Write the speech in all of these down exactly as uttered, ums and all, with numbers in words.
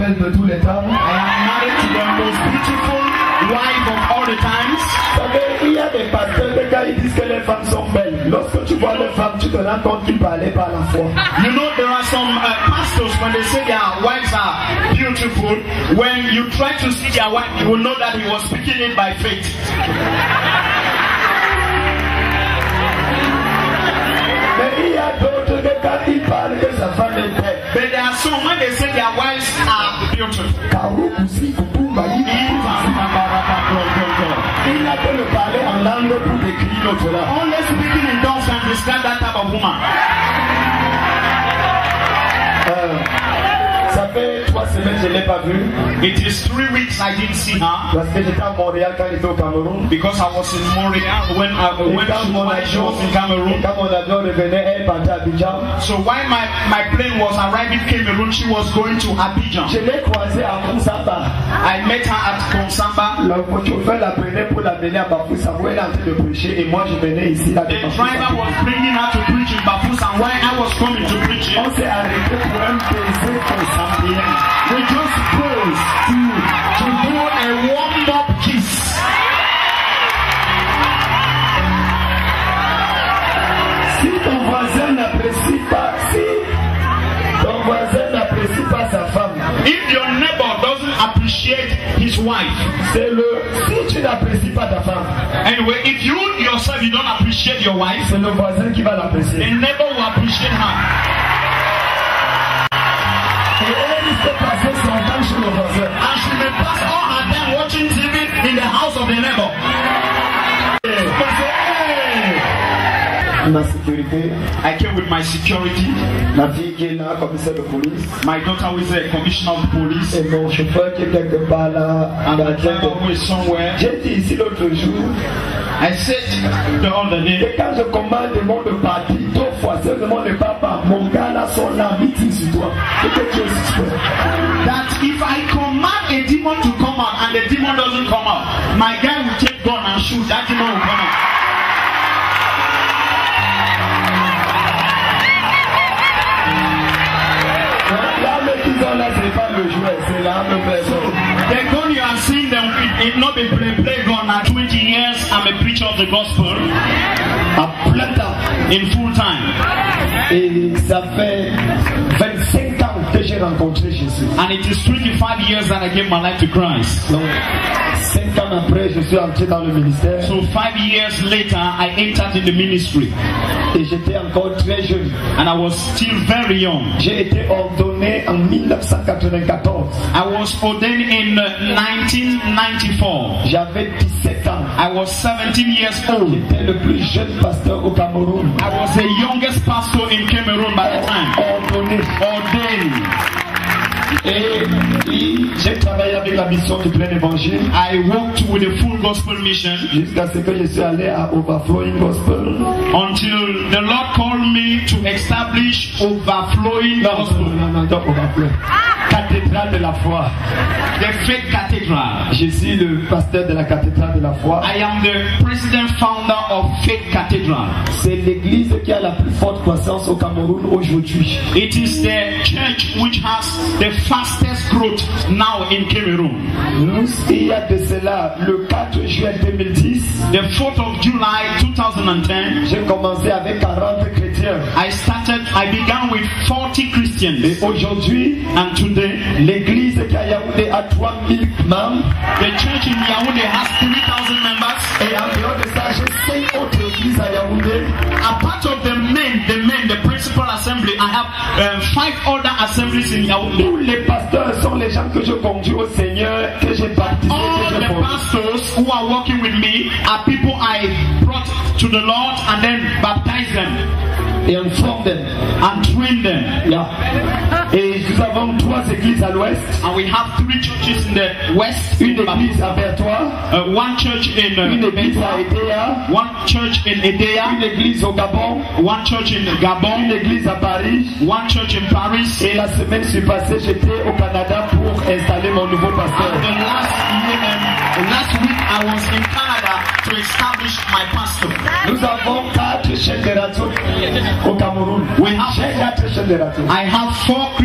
belle de tous les temps. I am married to the most beautiful wife of all the times. Il y a des pasteurs qui quand ils disent que les femmes sont belles, lorsque tu vois les femmes, tu te rends compte qu'ils parlaient par la foi. You know, there are some uh, pastors, when they say their wives are beautiful, when you try to see their wife, you will know that he was speaking it by faith. Mais il y a d'autres que quand ils parlent que sa femme est belle. But there are some when they say their wives are beautiful. Il a que le parler en langue pour décrire l'autre là. Only speaking in tongues can describe that type of woman. Euh, ça fait trois semaines que je ne l'ai pas vue. It is three weeks I didn't see her. Parce que j'étais à Montréal quand j'étais au Cameroun. Because I was in Montreal when I went to my she was in Cameroon. Quand mon avion revenait, elle partait à Abidjan. So while my, my plane was arriving in Cameroon, she was going to Abidjan. Je l'ai croisée à Konsamba. I met her at Konsamba. Le chauffeur la prenait pour l'amener à Bafoussam. Elle est en train de prêcher et moi je venais ici. Là, the driver was bringing her to preach in Bafoussam while I was coming to preach. On s'est arrêté pour un baiser consambien. We just paused to, to do a warm-up kiss. Si ton voisin n'apprécie pas, si ton voisin n'apprécie pas sa femme, if your neighbor doesn't appreciate his wife, c'est le si tu n'apprécies pas ta femme. Anyway, if you yourself you don't appreciate your wife, c'est le voisin qui va l'apprécier. The neighbor will appreciate her. Et elle peut passer son temps chez le voisin. And she may pass all her time watching T V in the house of the neighbor. Ma sécurité. I came with my security. Ma fille qui est là, commissaire de police. My daughter was a commissioner of police. Et mon chauffeur qui est quelque part là. And the driver was somewhere. J'ai dit ici l'autre jour. I said the other day. Et quand je commande le monde de parti, deux fois, c'est le monde de papa. Mon gars là sont là, meeting sur toi. That if I command a demon to come out and the demon doesn't come out, my guy will take gun and shoot. That demon will come out. Là, c'est pas le jouet, c'est la même personne. The gun you are seeing them with, it not be play play gun. Now twenty years, I'm a preacher of the gospel. À plein temps. In full time. Et ça fait vingt-cinq ans que j'ai rencontré Jésus. And it is twenty-five years that I gave my life to Christ. Donc, cinq ans après, je suis entré dans le ministère. So five years later, I entered in the ministry. Et j'étais encore très jeune. And I was still very young. J'ai été ordonné en mille neuf cent quatre-vingt-quatorze. I was ordained in nineteen ninety-four. J'avais dix-sept ans. I was seventeen years old. J'étais le plus jeune pasteur au Cameroun. I was the youngest pastor in Cameroon by the time. Ordonné. Ordained. Et j'ai travaillé avec la mission du plein évangile. I worked with the full gospel mission jusqu'à ce que je suis allé à Overflowing Gospel. Until the Lord called me to establish Overflowing Gospel. Non, non, non, Overflow. Cathédrale de la foi. The Faith Cathedral. Je suis le pasteur de la cathédrale de la foi. I am the president founder of Faith Cathedral. C'est l'église qui a la plus forte croissance au Cameroun aujourd'hui. It is the church which has the fastest growth now in Cameroon. Nous, il y a de cela le quatre juillet deux mille dix. The fourth of July two thousand ten. J'ai commencé avec quarante chrétiens. I started. I began with forty Christians. Et aujourd'hui, and today, l'église qui a Yaoundé a trois mille membres. The church in Yaoundé has three thousand members. Et en dehors de ça, j'ai cinq autres églises à Yaoundé. A part of the main, the main, the principal assembly, I have uh, five other assemblies in Yaoundé. Tous les pasteurs sont les gens que je conduis au Seigneur, que j'ai baptisé. All the pastors who are working with me are people I brought to the Lord and then baptized them. Et on forme them. And train them. Yeah. Et nous avons trois églises à l'ouest. And we have three churches in the west. Une église à Bertois. Uh, one church in uh, Une église à Edea. One church in Edea. Une église au Gabon. One church in Gabon. Une église à Paris. One church in Paris. Et la semaine passée, j'étais au Canada pour installer mon nouveau pasteur. And the last year, last week I was in Canada to establish my pastor. Nous avons quatre chaînes de radio au Cameroun. We have quatre chaînes de radio. I have four Christian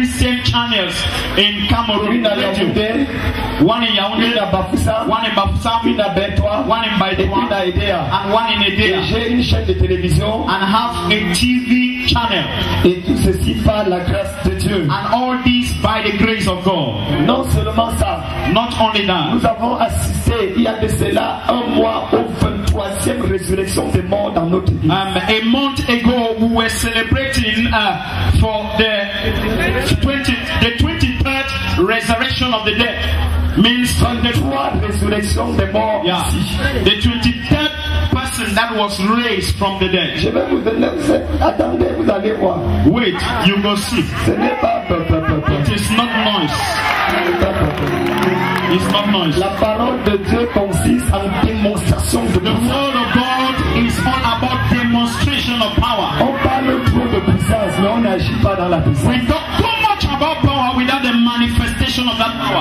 channels in Cameroon. Une à Yaoundé, One in Yaoundé, une à Bafoussam, one in Bafoussam, une à Bentoua, one in et une Baïdoua, à Edea. and one in Et Edea. j'ai une chaîne de télévision And have a T V channel. et tout ceci par la grâce de Dieu. And all this by the grace of God. Non seulement ça, Not only that, nous avons assisté il y a de cela un mois au vingt-troisième résurrection des morts dans notre église. um, a month ago we were celebrating uh, for the twenty, the twenty-third resurrection of the dead. Means the Trois résurrections des morts yeah, ici. the twenty-third person that was raised from the dead. Je vais vous donner, vous- attendez, vous allez voir. Wait, you go see. Ce n'est pas peu, peu, peu, peu. It is not noise. Ce n'est pas peu, peu. It's not noise. La parole de Dieu consiste en démonstration de The puissance. word of God is all about demonstration of power. On parle trop de puissance, mais on n'agit pas dans la puissance. We talk too much about power without the manifestation of that power.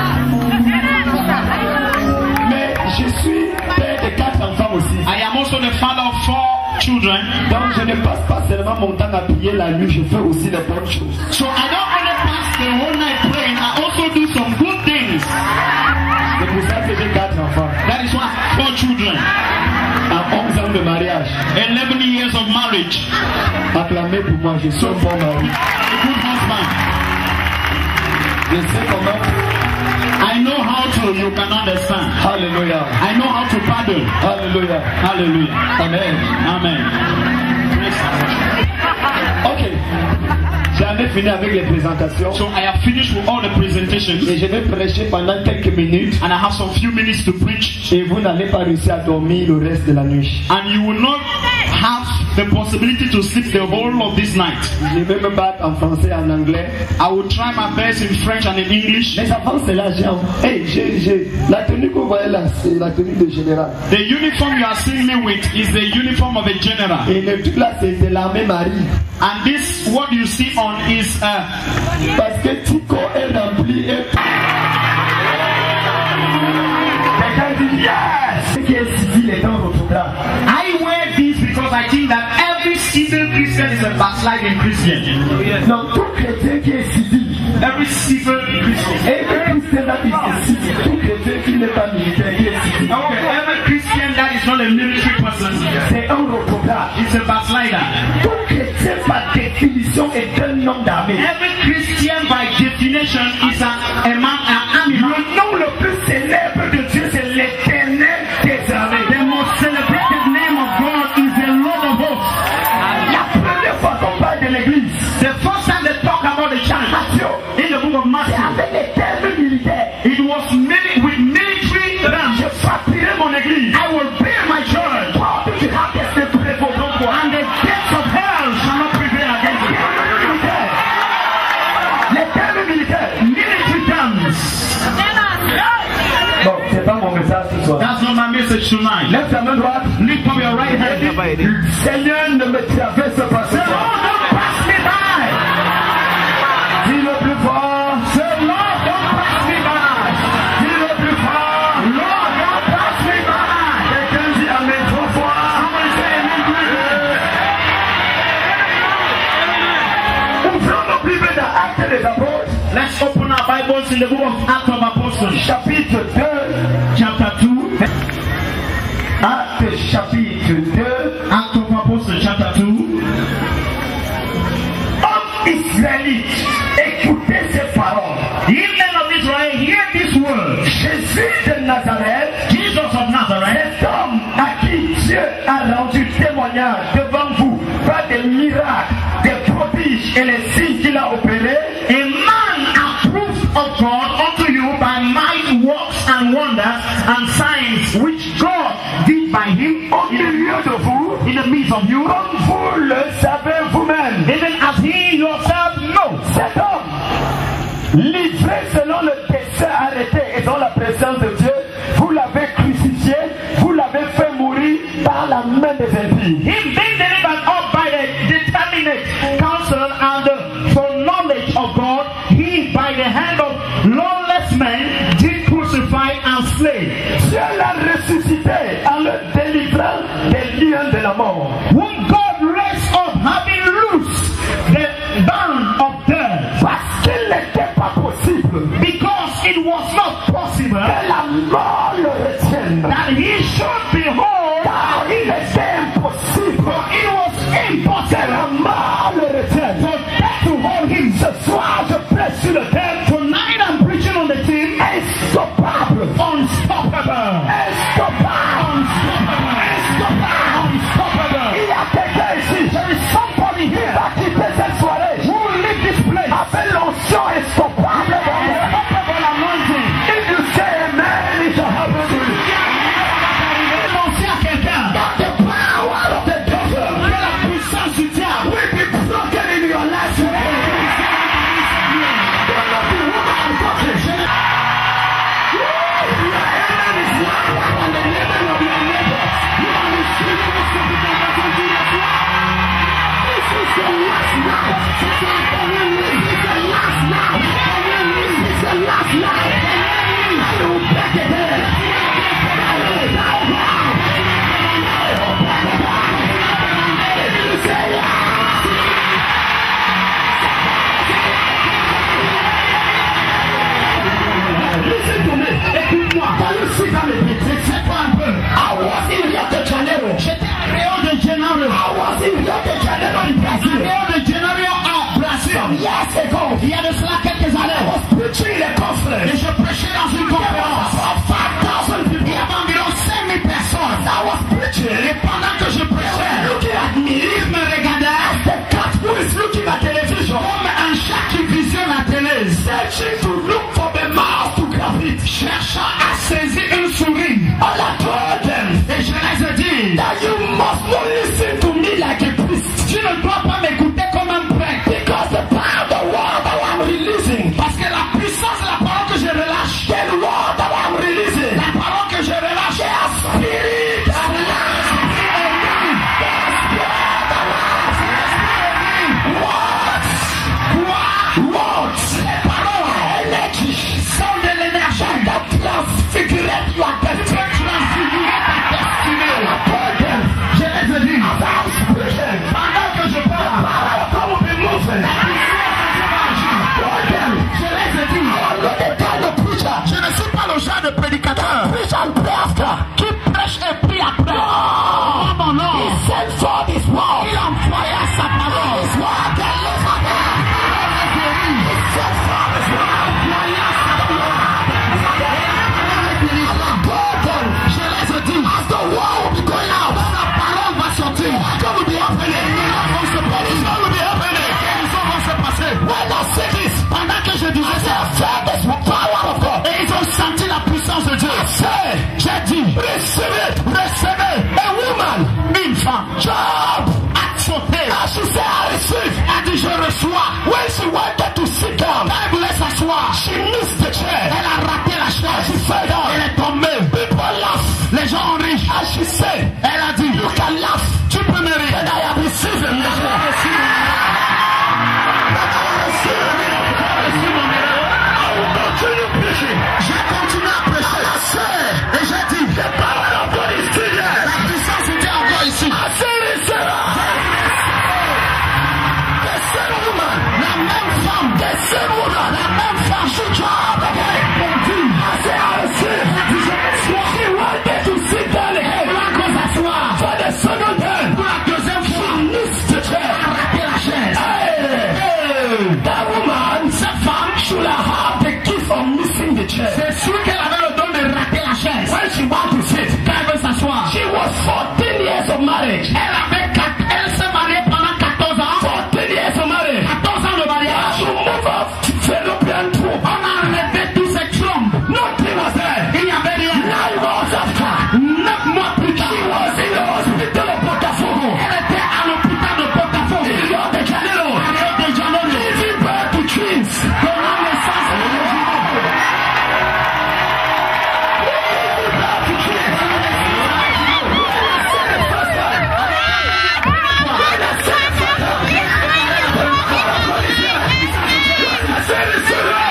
Mais je suis père de quatre enfants aussi. I am also the father of four children. Donc je ne passe pas seulement mon temps à prier la nuit, je fais aussi les bonnes choses. So I don't only pass the whole night praying, I also do some good things. C'est pour ça que j'ai quatre enfants. That is why four children, À onze ans de mariage, eleven years of marriage, acclamez pour moi, je suis un bon mari. a good husband. Je sais comment. I know how to, you can understand. Alléluia. I know how to pardon. Alléluia. Hallelujah. Amen. Amen. Ok. J'en ai fini avec les présentations. So I have finished with all the presentations Et je vais prêcher pendant quelques minutes. and I have some few minutes to preach. Et vous n'allez pas réussir à dormir le reste de la nuit. And you will not have the possibility to sleep the whole of this night. Je vais me battre en français et en anglais. I will try my best in French and in English. Mais avant cela, j'ai hey, j'ai, j'ai. La tenue que vous voyez là, c'est la tenue de général. The uniform you are seeing me with is the uniform of a general. Et le truc là, c'est de l'armée Marie. And this, what you see on is, uh, Parce que Tico est rempli et. Quelqu'un dit yes! Ce qui est civil est dans votre plan. I wear this because I think that every civil Christian is a backsliding Christian. Non, tout chrétien qui est civil. Every civil Christian. Et le chrétien là qui est civil. Tout chrétien qui n'est pas militaire qui est civil. Okay, every Christian that is not a military person C'est un reprobable. is a backslider. Tout chrétien par définition est un homme d'armée. Every Christian by definition is a, a man, an army man. Le nom le plus célèbre de Dieu, c'est l'Éternel des armées. The most celebrated name of God is the Lord of hosts. La première fois qu'on parle de l'église, The first time they talk about the church Matthieu, in the book of c'est Matthew, avec les termes militaires. it was mili- with military ranks. Je frapperai mon église. I will build my church, Toi, tu as testé prévaudront toi. and the gates of hell shall not prevail against it. Les termes militaires. Military terms. Bon, c'est pas mon message ce soir. That's not my message tonight. Lève ta main droite. Lift up your right hand. Seigneur, ne me traverse pas ce Say, soir. Lord, don't pass me by. Dis le plus fort. Say, Lord, don't pass me by. Dis le plus fort. Lord, don't pass me by. Quelqu'un dit amen trois fois. Somebody say amen quickly. Ouvrons nos Bibles dans Actes des Apôtres, Let's open our Bibles in the book of Acts of Apostles, chapitre deux. chapter two. Actes chapitre deux. Acts of Apostles, chapter two. Hommes israélites, écoutez ces paroles. Ye men of Israel, hear this word. Jésus de Nazareth, Jesus of Nazareth, cet homme à qui Dieu a rendu témoignage devant vous par des miracles, des prodiges et les signes qu'il a opérés, a man approved of God unto you by mighty works and wonders and signs which God did by him au milieu de vous, in the midst of you, comme vous le savez vous-même. even as he yourself knows. Cet homme, livré selon le dessein arrêté et dans la présence de Dieu, vous l'avez crucifié, vous l'avez fait mourir par la main des impies. Him being delivered up by the determinate counsel and the foreknowledge of God, he by the hand of lawless men did crucify and slay, Dieu l'a ressuscité en le délivrant des liens de la mort. whom God raised up, having loosed the bond of death, Parce qu'il preaching, Et pendant que je prêchais, looking at me, il me regardait as the cat who is looking at television, comme un chat qui visionne la télé, searching to look for the mouse to grab it. cherchant à saisir une souris. All I told them Et je les ai dit, that you must not listen to me like a priest, tu ne dois pas m'écouter comme un prêtre. because the power of the word that I'm releasing, Parce que la puissance de la parole que je relâche, the word that I'm releasing, la parole que je relâche, their spirit and life. Words, energy, sont de l'énergie. that transfigurate your destiny. Je les ai dit, As I'm speaking, pendant que je parle, I will be moving. je les ai dit, I'm not the kind of preacher je ne suis pas le genre de prédicateur preach and pray after. qui prêche et prie après. Non, non, non. He sent for this word. Il envoya sa parole. His word delivered me. He sent for this word. Je les ai dit, As the word will be going out, la parole va sortir. what will be happening? What will be happening? Les choses vont se passer. When I say this, Pendant que je disais I ça, felt this power of God. et ils ont senti la puissance de Dieu. Say, J'ai dit, receive it. recevez A woman, une femme. Job, A sauté. as she said, I receive. A dit, je reçois. When she wanted to sit down, Elle voulait s'asseoir. she missed the chair. Elle a raté la She chaise. fell down. Elle est tombée. People laugh. Les gens ont ri. As she said, Elle a dit, you can laugh, tu peux me rire. but I have received it. Je reçu mon miracle. I will continue preaching. J'ai continué à prêcher. I said, Et j'ai dit, the power of God is still there. la puissance était encore ici. I said, receive it. The same woman, La même femme, the same woman, la même femme, she job again. I said, I receive. She wanted to sit down again. For the second time, pour la deuxième she fois, missed the chair. a raté la chaise. Hey, that woman, Cette femme, should have had the gift of missing the chair. c'est sûr qu'elle avait le don de rater la chaise. When she wanted to sit, Quand elle veut s'asseoir, she was fourteen years of marriage. elle avait quatre, elle s'est mariée pendant quatorze ans. fourteen years of marriage. quatorze ans de mariage. To move up fallopian tube. On a enlevé tous ces trompes. Nothing was there. Il n'y avait rien. Nine months after, Neuf mois plus tard, she was in the hospital of Botafogo. elle était à l'hôpital de Botafogo. In Rio de Janeiro. À Rio de Janeiro. Giving birth to twins. Donnant naissance à des jumeaux. Giving birth to twins. When I said the first time, when I said the first time, I said it's so right.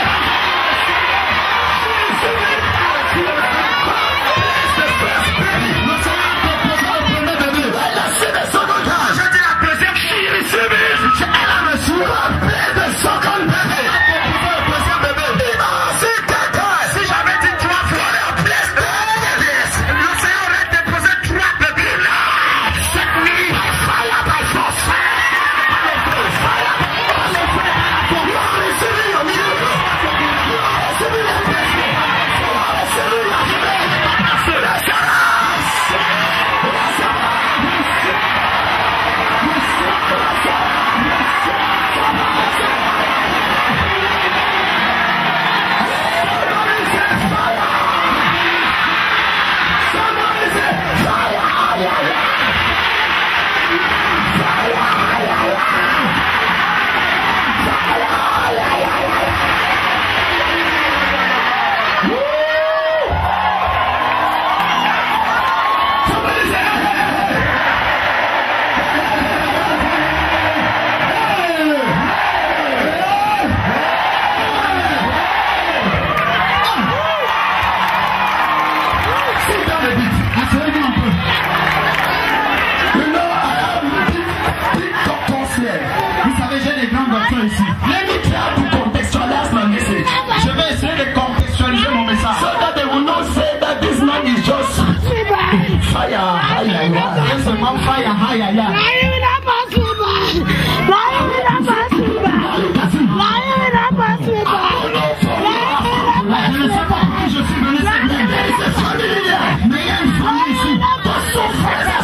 Je ne sais pas pourquoi je suis venu servir. Mais il y a une famille ici.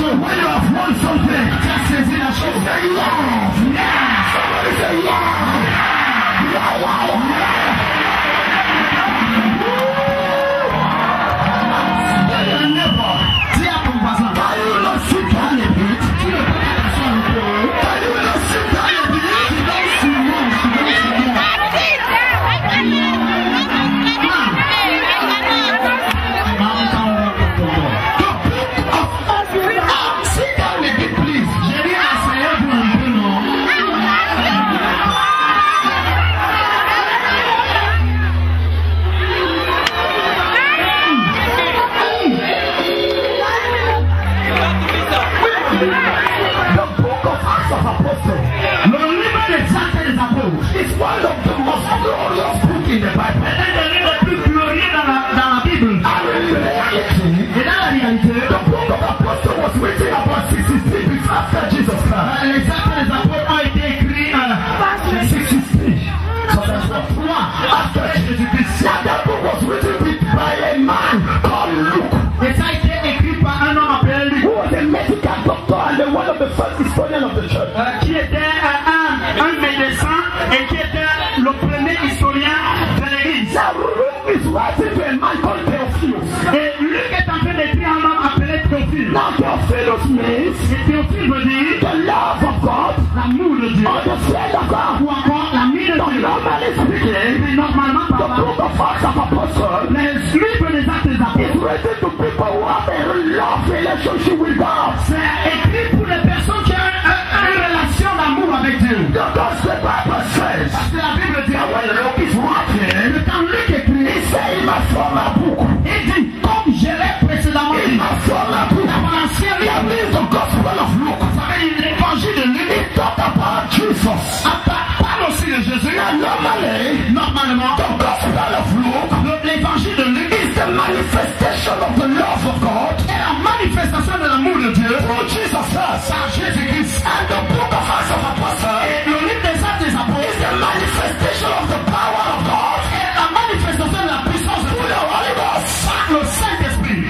When you have won something, just say yes. Say yes. Somebody say yes. Yeah, yeah, yeah. Never. Dis à ton voisin. Can you not sit down a bit? Tu ne peux pas t'asseoir un peu. Can you not sit down a bit? Tu dois souvent, tu dois souvent. Sit down a bit, please. J'ai dit asseyez-vous un peu, non? The book of Acts of Apostles, le livre des Actes des Apôtres, is one of the most glorious books in the Bible. C'est un des livres les plus glorieux dans la, dans la Bible. And in reality, et dans la réalité, the book of Apostles was written about sixty-three weeks after Jesus Christ. Les Actes des Apôtres ont été écrits en sixty-three. soixante-trois after Jésus-Christ. And that book was written by a man called Luke. Et ça a été écrit par un homme appelé Luc. Who was a medical doctor and one of the first historians of the church. Euh, qui était un, un médecin et qui était le premier historien de l'église. Now Luke is writing to a man called Theophilus. Et Luc est en train d'écrire un homme appelé Théophile. Now Theophilus means, et Théophile veut dire the love of God, l'amour de Dieu, or the fear of God, ou encore l'amour de Dieu. Normally speaking, normalement parlant, the book of Acts of Apostles, les livres des Actes des Apôtres, is written to people who have a love relationship with God. C'est écrit pour les personnes qui ont une, une relation d'amour avec Dieu. Because the Bible says, parce que la Bible dit, when Luke is writing, quand Luc écrit, il sait il m'a fait ma boucle. Il dit, comme je l'ai précédemment dit, il m'a fait ma boucle. Dans l'ancien livre, the Gospel of Luke, vous savez, l'évangile de Luc, il talk about Jesus. Parle aussi de Jésus. Normally, normalement, the Gospel of Luke, l'évangile de Luc, is the manifestation of the love of God. Et la manifestation de l'amour de Dieu. Through Jesus Christ. Par Jésus-Christ. And the book of Acts of Apostles. Et le livre des Actes des Apôtres. Is the manifestation of the power of God. Et la manifestation de la puissance de Dieu. Holy Ghost. Par le Saint-Esprit.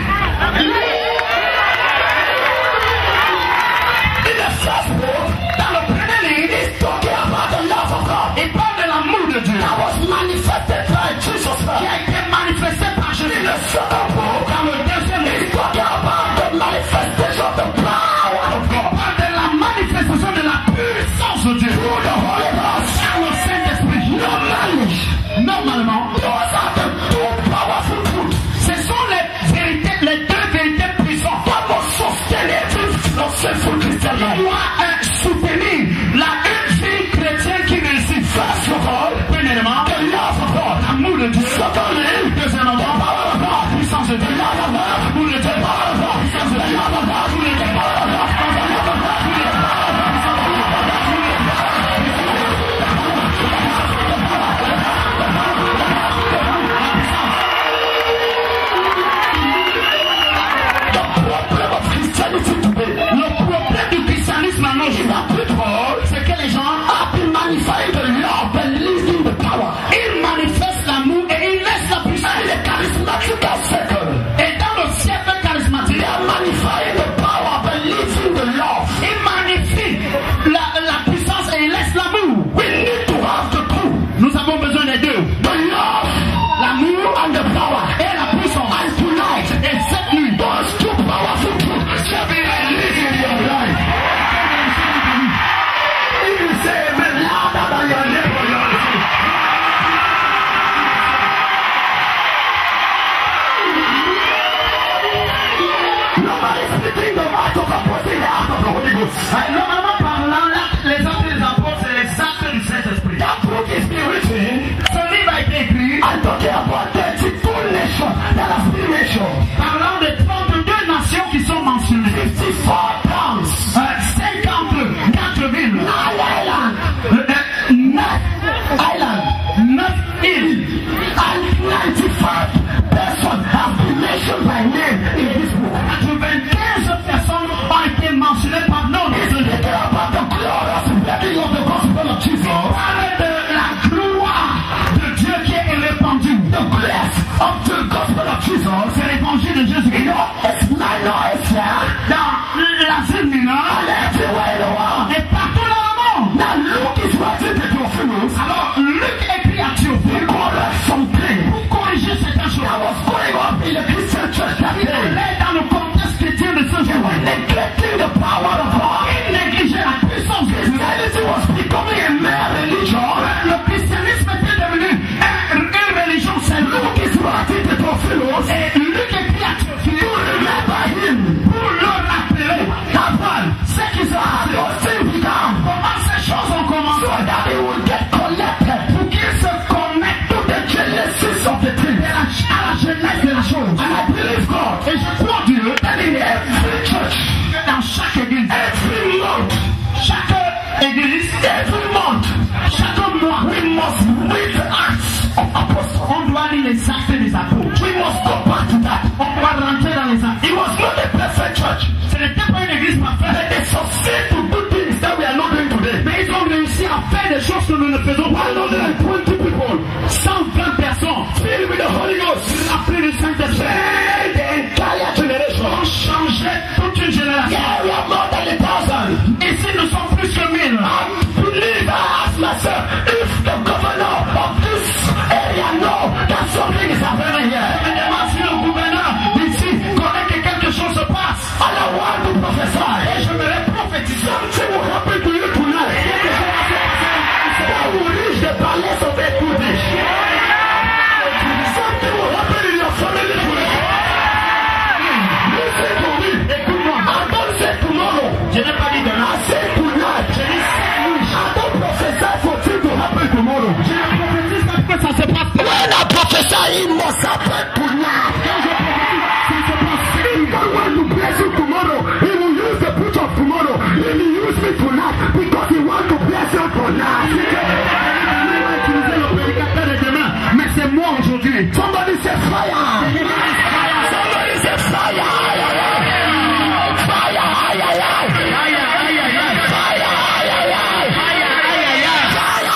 In the first book, dans le premier livre, he's talking about the love of God. Il parle de l'amour de Dieu. That was manifested by Jesus Christ. Qui a été manifesté par Jésus. In the second book, dans le deuxième livre, he's talking about the manifestation of the power of God. Il parle de la manifestation de la puissance de Dieu. Through the Holy Ghost. Par le Saint-Esprit. Normalement, normalement, those are the two powerful truths. Ce sont les vérités, les deux vérités puissantes. That must sustain every successful Christian life. Doit soutenir la une vie chrétienne qui réussit. First of all, premièrement, the love of God, l'amour de Dieu. Secondly, deuxièmement, the power of God, puissance de Dieu. Love of God, l'amour de Dieu. Power of God, puissance de Dieu. Love of God, l'amour de Dieu. Power of God, puissance de Dieu. Love of God, puissance de Dieu. Le problème du christianisme maintenant, c'est que les gens have been manifesting the love and living the power. Ils manifestent l'amour et ils laissent la puissance. And the charismatic circle. Et dans le cercle charismatique, they are manifesting the power and living the love. Ils magnifient la, la puissance et ils laissent l'amour. We need to have the two. Nous avons besoin des deux. The love, l'amour and the power. Et la puissance. And tonight, et cette nuit, those two powerful truths shall be released in your life. If you say amen louder than your neighbor, you're listening. Nobody speaking the mouth of apostles in the heart of the Holy Ghost. Normalement parlant, les actes des apôtres, c'est les actes du Saint-Esprit. That book is being written. Ce livre a été écrit. I'm talking about thirty-two nations that have been mentioned. Parlant de trente-deux nations qui sont mentionnées. fifty-four towns. cinquante-quatre villes. Nine islands. Neuf islands. Neuf îles. And ninety-five persons have been mentioned by name in this book. quatre-vingt-quinze personnes ont été mentionnées par nom. and everywhere in the world. Et partout dans le monde. Now Luke is writing to Theophilus. Alors, Luc écrit à Théophile He corrects something pour corriger certaines choses. that was going on in the Christian church that Il day. allait dans le contexte chrétien de ce They jour. were neglecting the power of God. Il négligeait la puissance de Dieu. Christianity was becoming a mere religion. Le christianisme était devenu un- une religion seule. Luke is writing to Theophilus Et Luc écrit à Théophile to remember him. pour le rappeler Happen. ce qui se And passe. those things began. Comment ces choses ont So commencé. that he will get connected Pour qu'ils se connectent to the genesis of the thing. à la, à la jeunesse de la chose. And I believe God. Et je crois Dieu And in every church, que dans chaque église, every month, chaque église, every month, chaque mois, we must read the Acts of Apostles. on doit lire les actes des apôtres. We must go back to that. On doit rentrer dans les actes. It was not a perfect church. Ce n'était pas une église parfaite, But they succeed to do things that we are not doing today. mais ils ont réussi à faire des choses que nous ne faisons pas. one hundred twenty people cent vingt personnes filled with the Holy Ghost. remplies du Saint-Esprit Change the entire generation. ont changé toute une génération. Yeah, we are more than a thousand. Ici, nous sommes plus que mille. I believe, I ask myself, if the governor of this area know that something is happening here, Je me demande si le gouverneur d'ici connaît que quelque chose se passe. and I want to Et prophesy, je me l'ai prophétisé. something will happen to you tonight. That will reach the palace of equity. Something will happen in your family tonight. Listen to me. Écoute-moi, I don't say tomorrow. je n'ai pas dit demain. I say tonight. Je dis cette nuit. I don't prophesy for things to happen tomorrow. Je ne prophétise pas que ça se passe demain. When I prophesy, it must happen tonight. Quand je prophétise, ça se passe cette nuit. If God wants to bless you tomorrow, He will use the preach of tomorrow. He will use me tonight because He wants to bless you tonight. Il va utiliser le prédicateur de demain, mais c'est moi aujourd'hui. Somebody say fire. Somebody say fire. Fire. Aïe, aïe, aïe. Aïe, aïe, aïe, aïe. Fire. Aïe, aïe, aïe. Aïe, aïe, aïe, aïe. Fire.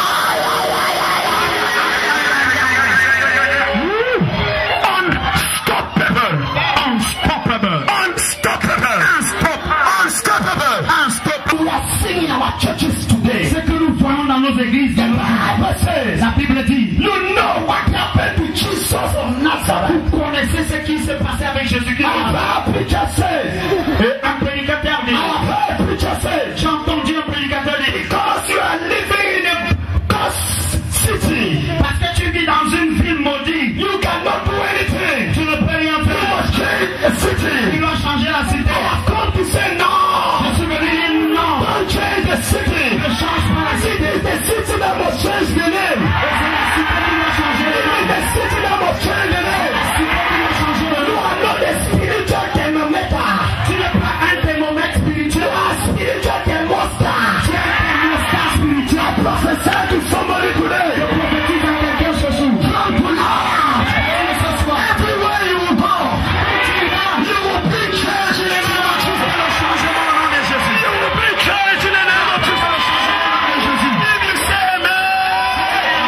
Unstoppable. Unstoppable. Unstoppable. Unstoppable. Unstoppable. We are singing our churches today. Ce que nous voyons dans nos églises, The Bible says, la Bible dit, you know what happened to Jesus of Nazareth. vous connaissez ce qui s'est passé avec Jésus-Christ. Our preacher says, Et un prédicateur dit, our preacher says, j'ai entendu un prédicateur dire, because you are living in a cursed city, parce que tu vis dans une ville maudite, you cannot do anything. tu ne peux rien You faire. must change the Tu city. dois changer la cité. I have come to say no. Je suis venu dire non. Don't change the city. Ne change pas la cité. It is the city that must change the name. Et c'est la cité qui doit changer le It nom. is the city that must change the name. La cité qui doit changer le You nom. are not a spiritual thermometer. Tu n'es pas un thermomètre You spirituel. are spiritual thermostat. Tu es un thermostat spirituel. I prophesy to somebody today. Je prophétise à quelqu'un ce jour. From tonight, Et ce soir, everywhere you will go, tu vas you will bring change in the name of Jesus. le changement au nom de Jésus. You will bring change in the name of Jesus. If you say amen.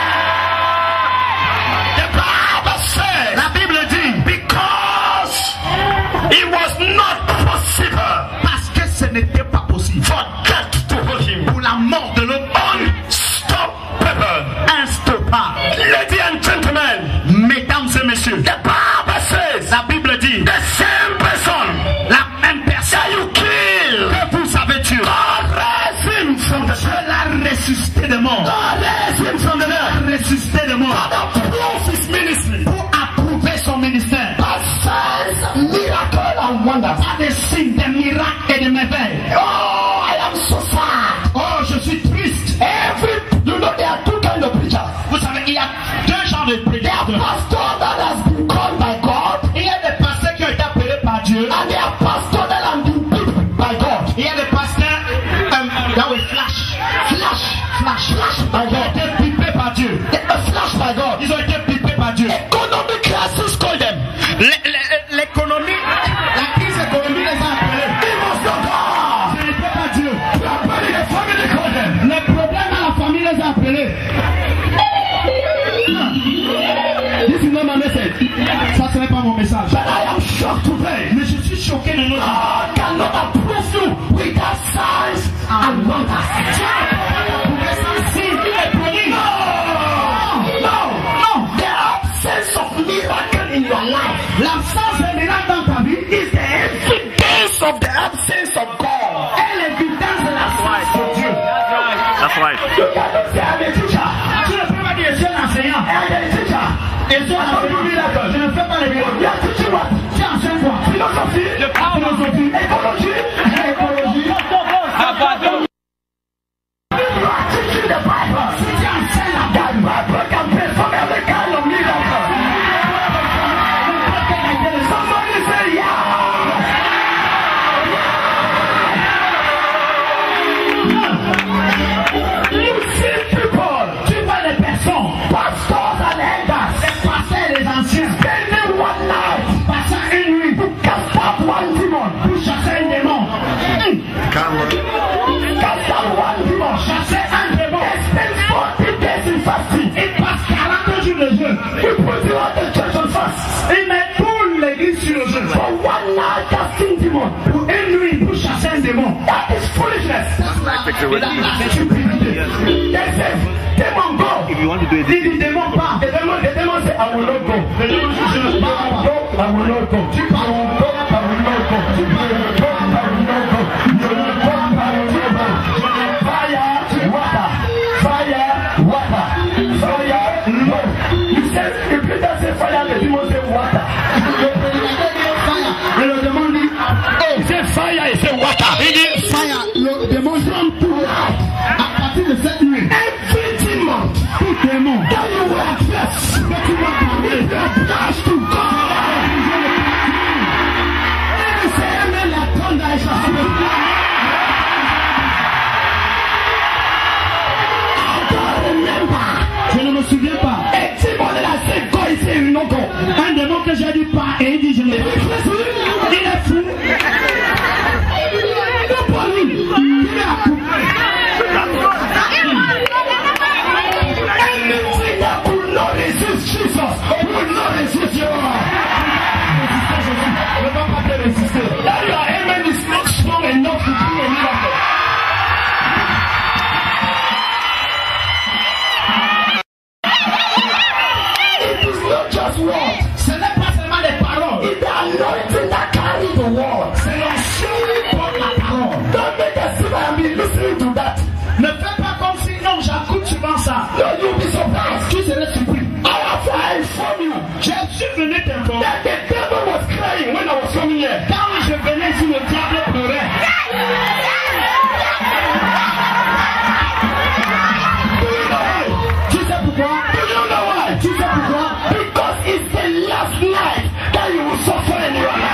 The Bible says, La Bible dit, because it was not possible parce que ce n'était pas possible for death to hold him. pour la mort de l'homme Unstoppable. instoppable. Ladies and gentlemen, Mesdames et messieurs, the Bible says, la Bible dit, the same person la même personne that you killed, que vous avez tué, God raised him from the dead. l'a ressuscité de mort. God raised him from the dead. Ressuscité de mort. God approved his ministry. Pour approuver son ministère. By signs, miracles, and wonders. Par des signes, des miracles et des merveilles. Oh, I am so sad. Oh, je suis triste. Every, you know, there are two kinds of preachers. Vous savez, il y a deux genres de There are prédicateurs. pastors that has been called by God, Il y a des pasteurs qui ont été appelés par Dieu. and there are pastors that have been picked by God. Il y a des pasteurs, euh, là où il flash. Flash, flash, flash by Ils ont God. été pipés par Dieu. They are flash by God. Ils ont été pipés par Dieu. Economic crisis called them. L'é- l'é- L'économie, la crise économique les a appelés. It was not God. Ce n'était pas Dieu. Somebody in the family called them. Les problèmes à la famille les a appelés. This is not my message. Ça, ce n'est pas mon message. But I am shocked today. Mais je suis choqué de nos jours. God cannot approve you and wonders. No, no, the absence of miracle in your life, l'absence de miracle dans ta vie, is the evidence of the absence of God. Et l'évidence de l'absence de Dieu. That's right. You cannot say I'm a teacher. Tu ne peux pas dire je suis un enseignant. I'm a teacher. Et je ne fais pas miracle. Je ne fais pas les miracles. You are teaching what? Tu enseignes quoi? Philosophie. Philosophie. Écologie. Écologie. You are teaching the Bible. Si tu enseignes la Bible can perform every kind of miracle. Somebody say yeah. You see people, tu vois les personnes, pastors and elders, les pasteurs et les anciens, spending one night, passant une nuit pour cast out one demon, pour chasser un démon. Cast out one demon, chasser un démon. They spend forty days in fasting. Ils passent quarante jours de jeûne. Ils put you on the church on fast. Ils mettent toute l'église sur le jeûne. For one night casting demon. Pour une nuit pour chasser un démon. That is foolishness. They say, demon go. If you want to do it, If the demon part, the demon, the demon say, I will not go. The demon say, I will not go. I will not go. I will not go. I will not go. I will not go. You will go. I will not go. Fire, water. Fire, water. Fire, no. You said, if Peter say fire, the demon say water. Et le démon dit, oh, c'est fire et c'est water. Il dit fire. Le démon dit, à partir de cette nuit, every demon, tout démon, that you were blessed, that you were committed, blessed to God. Et c'est aimé la tonde à échapper. Je ne me souviens pas. Et Timon est là, c'est quoi ici, il non go. Un démon que j'ai dit pas et il dit je ne l'ai pas. Il est fou. Il est pas lui. Il est à couper. Anything that could not resist Jesus will not resist you. Ne va pas te résister. That your amen is not strong enough to do a miracle. Just word. Ce n'est pas seulement des paroles. It's the anointing that carry the word. C'est l'onction qui porte la parole. Don't make a see I be listening to that. Ne fais pas comme si non, j'écoute souvent ça. No, you'll be surprised. Tu serais surpris. I have to inform you. Je suis venu t'informer. That the devil was crying when I was coming here. Quand je venais ici, le diable pleurait. Tu sais pourquoi? Do you know why? Tu sais pourquoi? Because it's the last night that you will suffer in your life.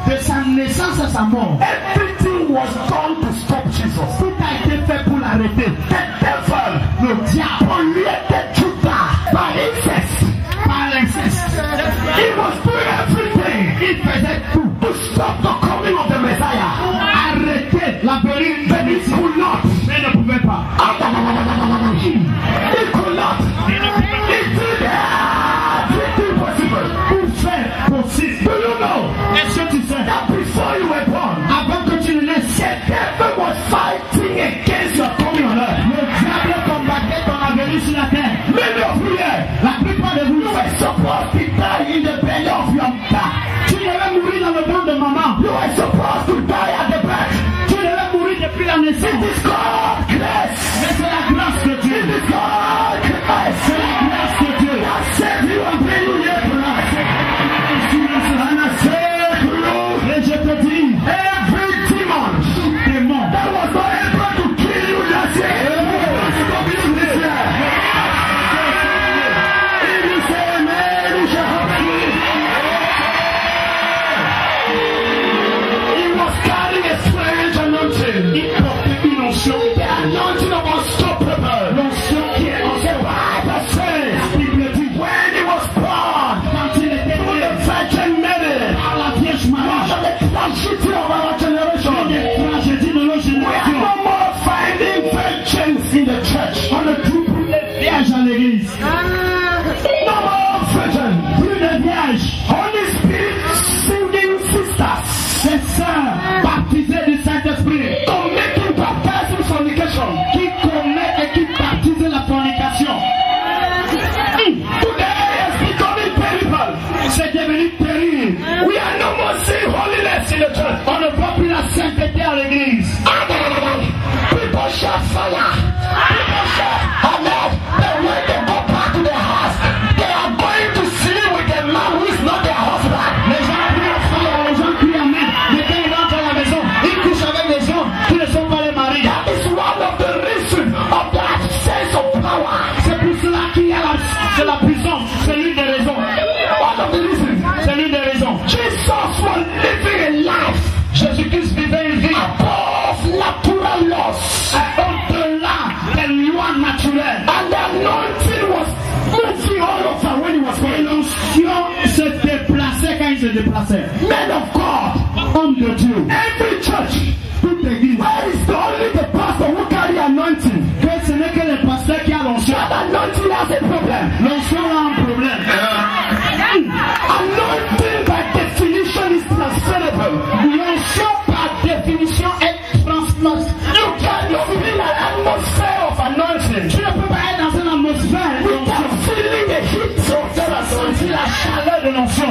de sa naissance à sa mort, everything was done to stop Jesus. tout a été fait pour l'arrêter. The devil, Le diable, polluted Judah by incest. par l'inceste, He was doing everything il faisait tout to stop the coming of the Messiah. arrêter la venue de But he Jésus, could not. mais ne pouvait pas. He could not. He did everything possible. Pour faire possible. Do you know Est-ce que tu sais, that before you were born, avant que tu ne naisses, the devil was fighting against your coming on earth? le diable combattait ton venue sur la terre. Many of you here, La plupart de vous, you were supposed to die in the belly of your mother. tu devais mourir dans le ventre de maman. You were supposed to die at the birth. Tu devais mourir depuis la naissance. It is God grace. Mais c'est la grâce de Dieu. It is God grace. C'est la grâce de Dieu. That saved you and bring you here tonight. Et je te dis, Every demon démon, that was not able to kill you last year, was stopping this year. If you say amen, you shall have it. He was carrying a strange anointing. il portait une onction. The anointing of unstoppable. L'onction qui est en The Bible says, la Bible dit, when he was born, quand il était through né the Virgin Mary, par la Vierge one Marie, of the tragedy of our generation. des tragédies de nos We are générations, no more finding virgins in the church. on ne trouve plus les vierges à l'église. No more virgins. Plus de vierges. Holy Spirit singing sisters. Ces sœurs baptisées du Saint-Esprit Committing baptism fornication. qui commettent et qui baptisent la fornication. Today is becoming terrible. C'est devenu terrible. We are no more seeing holiness in the church. On ne voit plus la sainteté à l'église. People shout fire. People shout amen. Then when they go back to their house, they are going to sleep with a man who is not their husband. Les gens crient au fire, les gens crient amen. Mais quand ils rentrent à la maison, ils couchent avec des gens qui ne sont pas les maris. That is one of the reasons of that sense of power. C'est pour cela qu'il y a la, c'est la puissance. C'est l'une des raisons. One of the reasons. C'est l'une des raisons. Jesus was living a life Jésus-Christ vivait une vie above natural laws. au-delà des lois naturelles. And the anointing was moving all over when he was Et going. l'onction se déplaçait quand il se déplaçait. Men of God, Homme de Dieu. every church, Toute l'église. where is the only the pastor who carry anointing? Que ce n'est que le pasteur qui a l'onction. That anointing has a problem. L'onction a un problème. Anointing by definition is transferable. L'onction par définition est transformable. You cannot be in an atmosphere of anointing Tu ne peux pas être dans une atmosphère d'onction without feeling the heat of that anointing. la chaleur de l'onction.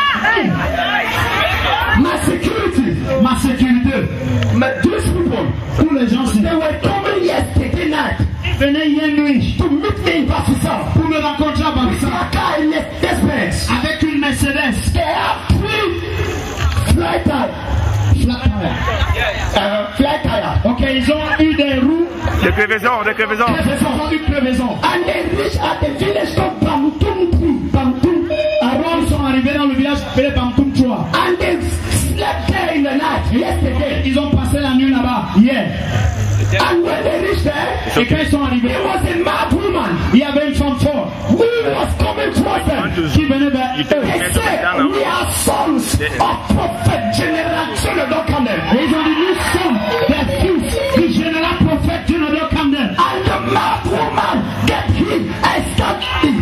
My security, Ma sécurité. my these people, Tous les gens they were coming yesterday night ils venaient hier nuit to meet me in Bafisa. pour me rencontrer à With Bamissa my car in Mercedes. avec une Mercedes. They have three fly tire. Flat tire. Uh, fly tire. Ok, ils ont eu des roues, Des crevaisons, des crevaisons. ils ont eu crevaison. And they reached at the village called Bamtumtri. Bamtum. Alors ils sont arrivés dans le village appelé Bamtum trois. And they slept there in the night yesterday. Ils ont passé la nuit là-bas hier. And when they reached there, Et quand ils sont arrivés, there was a mad woman il y avait une femme forte who was coming towards them. qui venait vers eux. They said, we are sons of prophet general Jonathan Camden. Et ils ont dit, nous sommes des fils du général prophète Jonathan Camden. And the mad woman get him instantly.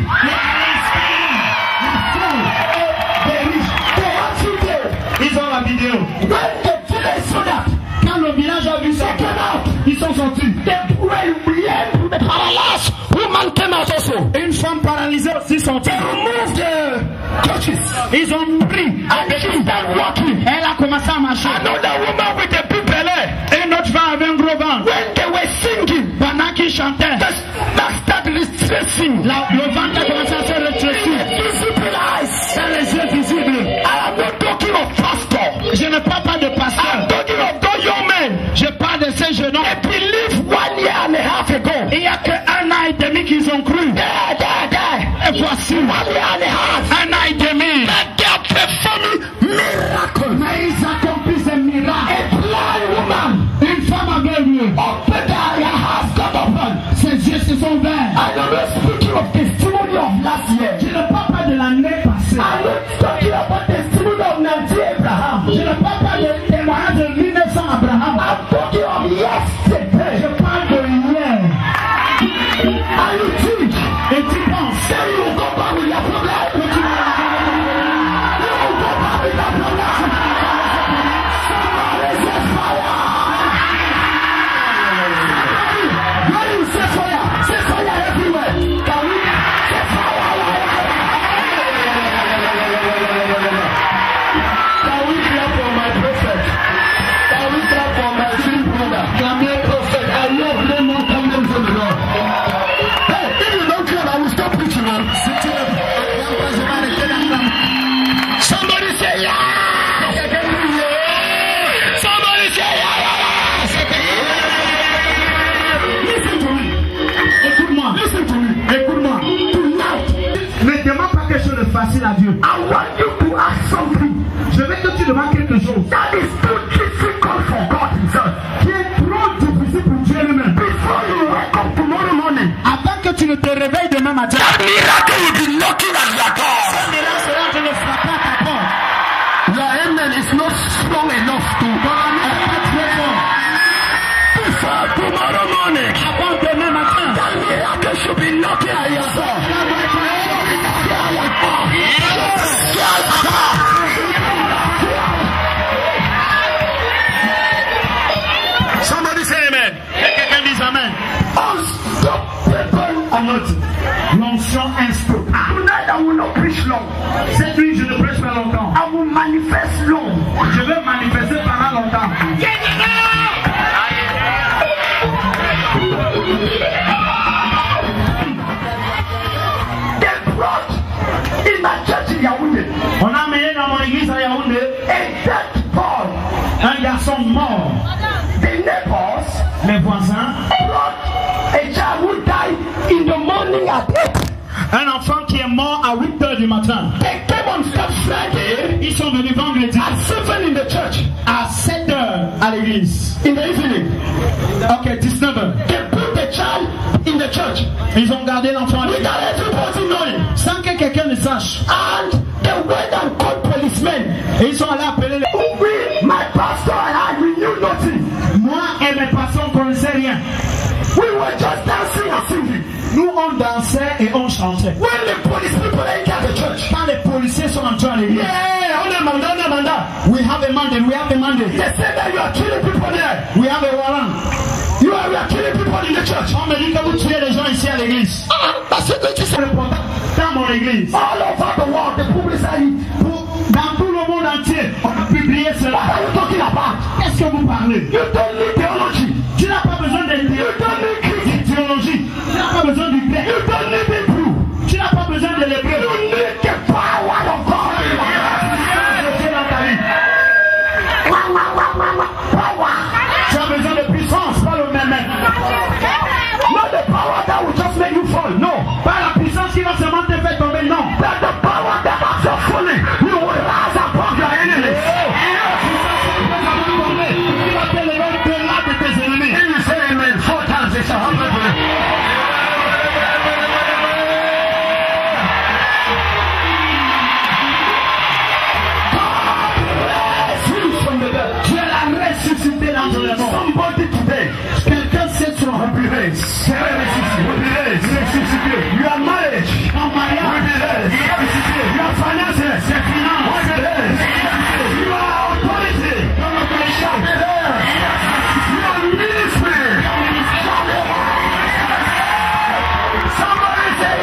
They have video. Ils ont la vidéo. When the village saw that, Quand le village a vu ça, they came out. ils sont sortis. The the paralyzed woman came out also. Une femme paralysée aussi sortie. They removed the crutches. Ils ont pris. And she started walking. Elle a commencé à marcher. Another woman with a big belly. Et une autre femme avait un gros ventre. When they were singing, Pendant qu'ils chantaient, that started restricting. la- le ventre a commencé à se rétrécir. Visible eyes. Dans les yeux visibles. I am not talking of pastor. Je ne parle pas de I'm pasteur. talking of those young men. Je parle de ces jeunes hommes. They believed one year and a half ago. Il n'y a qu'un an et demi qu'ils ont cru. There, there, there. Et voici, One year and a half. un an et demi. That they are performing miracles. Mais ils parle pas de témoignage de mille neuf cents Abraham. I'm talking of yesterday. Je parle de hier. And you think, Et tu penses then you will go back with your problem. que tu vas You will go back with your problem. Somebody say fire. When you say fire, say fire everywhere. Can we say fire? Can we clap for my prophet? Can we clap for my sweet brother? Can we prophet? I love them more coming from the Lord. Hey, if you don't clap, I will stop preaching, man. Somebody say yeah. Somebody say yeah. Listen to me. Écoute-moi. Listen to me. Écoute-moi. Tonight, Ne demande pas quelque chose de facile à Dieu. I want you to ask something Je veux que tu demandes quelque chose that is too difficult for God Himself. qui est trop difficile pour Dieu lui-même. Before you wake up tomorrow morning, Avant que tu ne te réveilles demain matin, that miracle will be knocking at your door. là sera en train de frapper à ta porte. Your amen is not strong enough to burn a platform. Before tomorrow morning, Avant demain matin, that miracle should be knocking at your door. Somebody say amen. quelqu'un dise Amen. Unstoppable anointing. L'onction instoppable. Tonight I will not preach long. Cette nuit, je ne prêche pas longtemps. I will manifest long. Je vais manifester pendant longtemps. They brought in my church in Yaoundé On a amené dans mon église à Yaoundé a dead boy. un garçon mort. The neighbors Les voisins, brought a child who died in the morning at eight. un enfant qui est mort à huit heures du matin. They came on Star Friday Ils sont venus vendredi at seven in the church. à sept heures à l'église. In the evening, Ok, dix-neuf heures. they put the child in the church Ils ont gardé l'enfant à l'église without everybody knowing. sans que quelqu'un ne sache. And they went and called policemen. Et ils sont allés appeler les... We, my pastor and I, we knew nothing. Moi et mes pasteurs ne connaissaient rien. We were just dancing and singing. Nous, on dansait et on chantait. When the police people entered the church, Quand les policiers sont entrés à l'église, yeah, on a mandat, on a mandat. we have a mandate, we have a mandate. They said that you are killing people there. We have a warrant. You are, you are killing people in the church. On me dit que vous tuez les gens ici à l'église. Ah, that's what they C'est said. important. Dans mon église, All over the world, the publicized it. pour- dans tout le monde entier, on a publié What cela. are you talking about? Qu'est-ce que vous parlez? You don't need theology. Tu n'as pas besoin de You don't need Greek. théologie. Tu n'as pas besoin du grec. You don't need Hebrew. Tu n'as pas besoin de You l'hébreu. need the power of God. C'est dans ta vie. Power. Tu as besoin de puissance, pas le même même. Not the power that will just make you fall. No. Pas la puissance qui va seulement te faire tomber, non. But the power that has you falling, you will rise above your enemies. Qui va t'élever au-delà de tes ennemis. If you say amen four times, it shall happen for you. Somebody today, Quelqu'un sait sur un will be raised. Will be raised. Your marriage en mariage. will be raised. Your finances will be raised. Your authority shall be raised. Your ministry shall be raised. Somebody say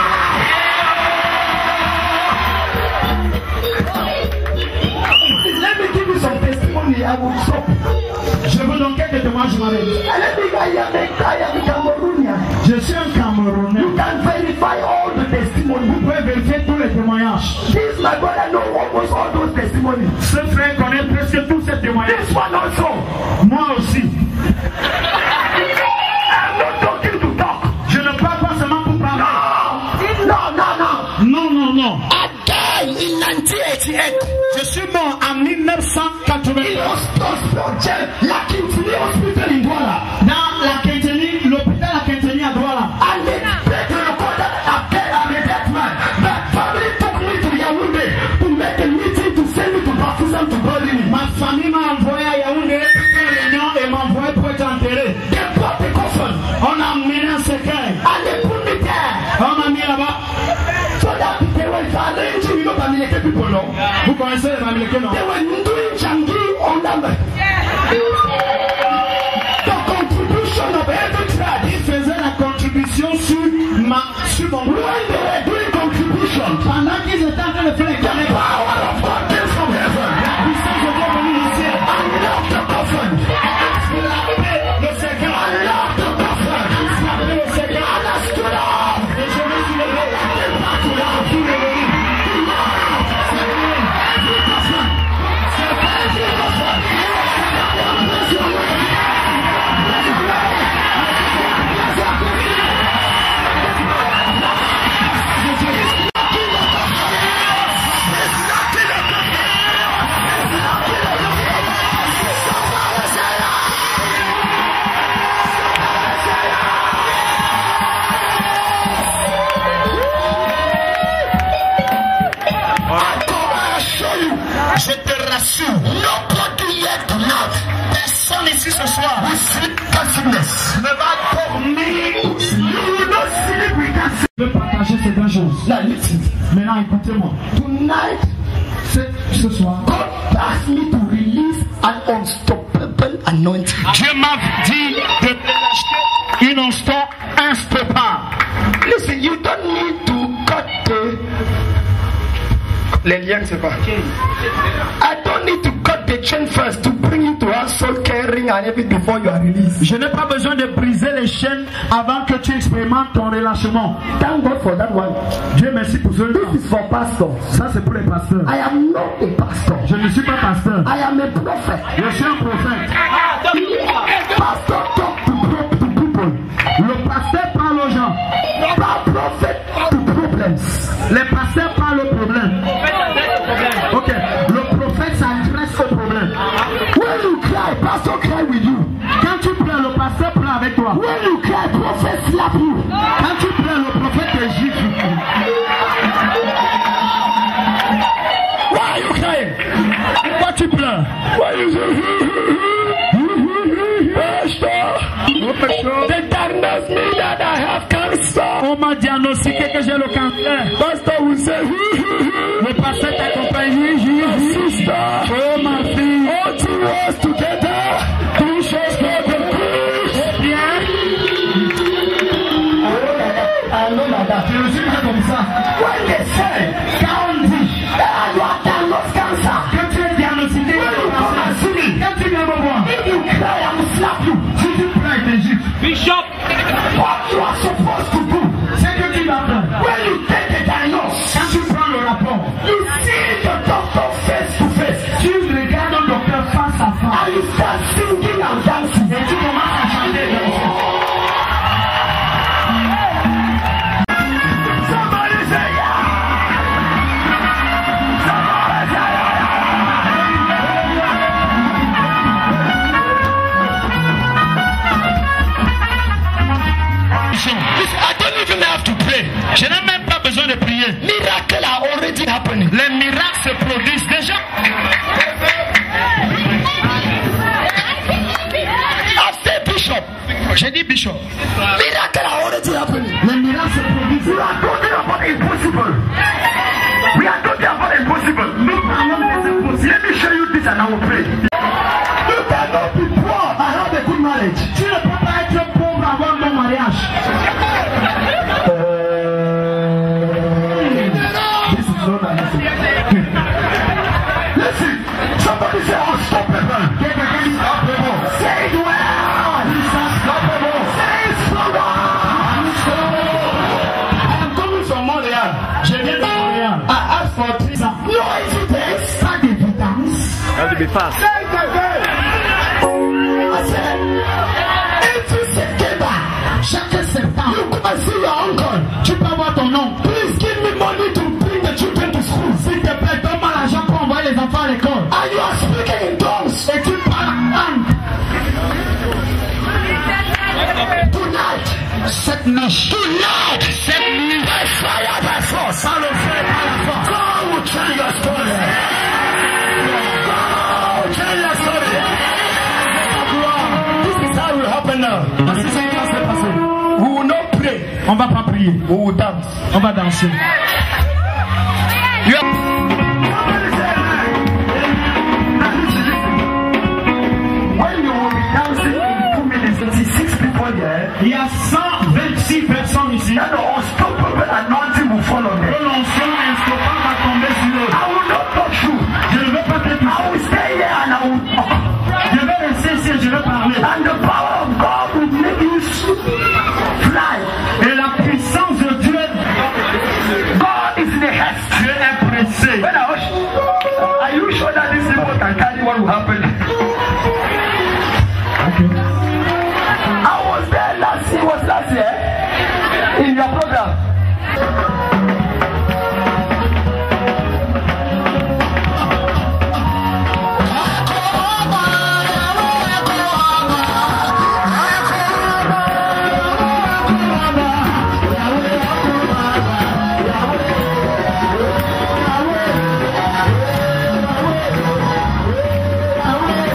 yeah. Let me give you some testimony. I will stop. Je veux donc quelques témoignages, je m'arrête. Let me I am a, I am a Cameroonian. Je suis un Camerounais. You can verify all the testimony. Vous pouvez vérifier tous les témoignages. This my brother know almost all those testimonies. Ce frère connaît presque tous ces témoignages. This one also. Moi aussi. I'm not talking to talk. Je ne parle pas seulement pour parler. No, no, no, no. Non, non, non. I died in nineteen eighty-eight. Je suis mort en mille neuf cent quatre-vingt-un. In hospital, la Kintini Hospital in Douala. Dans la Quinténie, l'hôpital à Quinténie à Douala. And they they recorded a dead and a dead man. My family took me to Yaoundé to make a meeting to send me to baptism to bury me. Ma famille sur mon When they were doing contribution, pendant qu'ils étaient en train de faire les the collectes, power of God came from heaven. la puissance de Dieu est venue du ciel. Unlock the coffin. Le secret, Unlock the coffin. le secret, And I stood up. et je me suis levé. Came back to life. Tout est venu. Every coffin. Every coffin. Bless your name. Je te rassure, nobody here tonight, personne ici ce soir We sleep sickness. ne va dormir. You will not sleep with that. Je veux partager ces deux choses. Now listen. Maintenant, écoutez-moi. Tonight, Ce, ce soir, God asked me to release an unstoppable anointing. Dieu m'a dit de te lâcher une instant instoppable. Listen, you don't need to cut the... Les liens, c'est quoi? I don't need to cut the chain first to bring you to have soul caring and everything before you are released. Je n'ai pas besoin de briser les chaînes avant que tu expérimentes ton relâchement. Thank God for that one. Dieu merci pour ce temps. This is for pastors. Ça, c'est pour les pasteurs. I am not a pastor. Je ne suis pas pasteur. I am a prophet. Je suis un prophète. Pastor talk to, pro- to people. Le pasteur parle aux gens. But prophet to problems. Les pasteurs parlent aux problèmes. Ok. Le prophète s'adresse aux problèmes. When you cry, pastor cry with you. Quand tu pleures, le pasteur pleure avec toi. When you cry, prophet slap you. Quand tu pleures, le prophète te gifle. Why are you crying? Pourquoi tu pleures? Why you say, Pastor, they diagnosed me that I have cancer. On m'a diagnostiqué que j'ai le cancer. Pastor will say, Le pasteur t'accompagne. sister, Oh ma fille. all two words together, two shows for the good. Bien. I know like that. Je ne suis pas comme ça. When they say, Quand on dit ah, you are diagnosed cancer, que tu es diagnostiqué when you come and see me, quand tu viens me voir, if you cry, I will slap you. si tu pleures, il te gifle. Bishop, What you are supposed to do, C'est que tu vas faire. when you take the diagnosis, Quand tu prends le rapport, you see the doctor face to face, tu regardes un docteur face à face. and you start singing and dancing. Et tu commences à chanter et danser. Somebody say yeah. Somebody say Listen, I don't even have to pray. Je n'ai même pas besoin de prier. miracle are already happening. Les miracles se produisent déjà. I say bishop, J'ai dit bishop. miracle are already happening. Les miracles se produisent. We are talking about impossible. We are talking about impossible. Nous parlons des impossibles. Let me show you this and I will pray. You cannot be poor and have a good marriage. Tu ne peux pas être pauvre avant ton mariage. This is not an answer. Listen, somebody say unstoppable. Quelqu'un dit unstoppable. Say it well. It's unstoppable. Say it stronger. I am coming from Montréal. Je viens de Montréal. I asked for three ans. No evidence. Pas d'évidence. has to be fast. Say it again. I said, every September, Chaque septembre, you come and see your uncle. tu peux avoir ton oncle. Please give me money to bring the children to school. S'il te plaît, donne-moi l'argent pour envoyer les enfants à l'école. And you are speaking in tongues. Et tu parles en langue. Tonight, Cette nuit, tonight, cette nuit, by fire, by force, par le feu, par la force. God will change your story. God will change your story. This is how it will happen now. Voici ce qui va se passer. We will not pray. On va pas prier. We will dance. On va danser. You have... Somebody say amen. Now listen, listen. When you will be dancing in two minutes, six people there, Il y a cent vingt-six personnes ici. that are unstoppable Kenya. Okay. I was there last year, was last year in your program. Yahweh,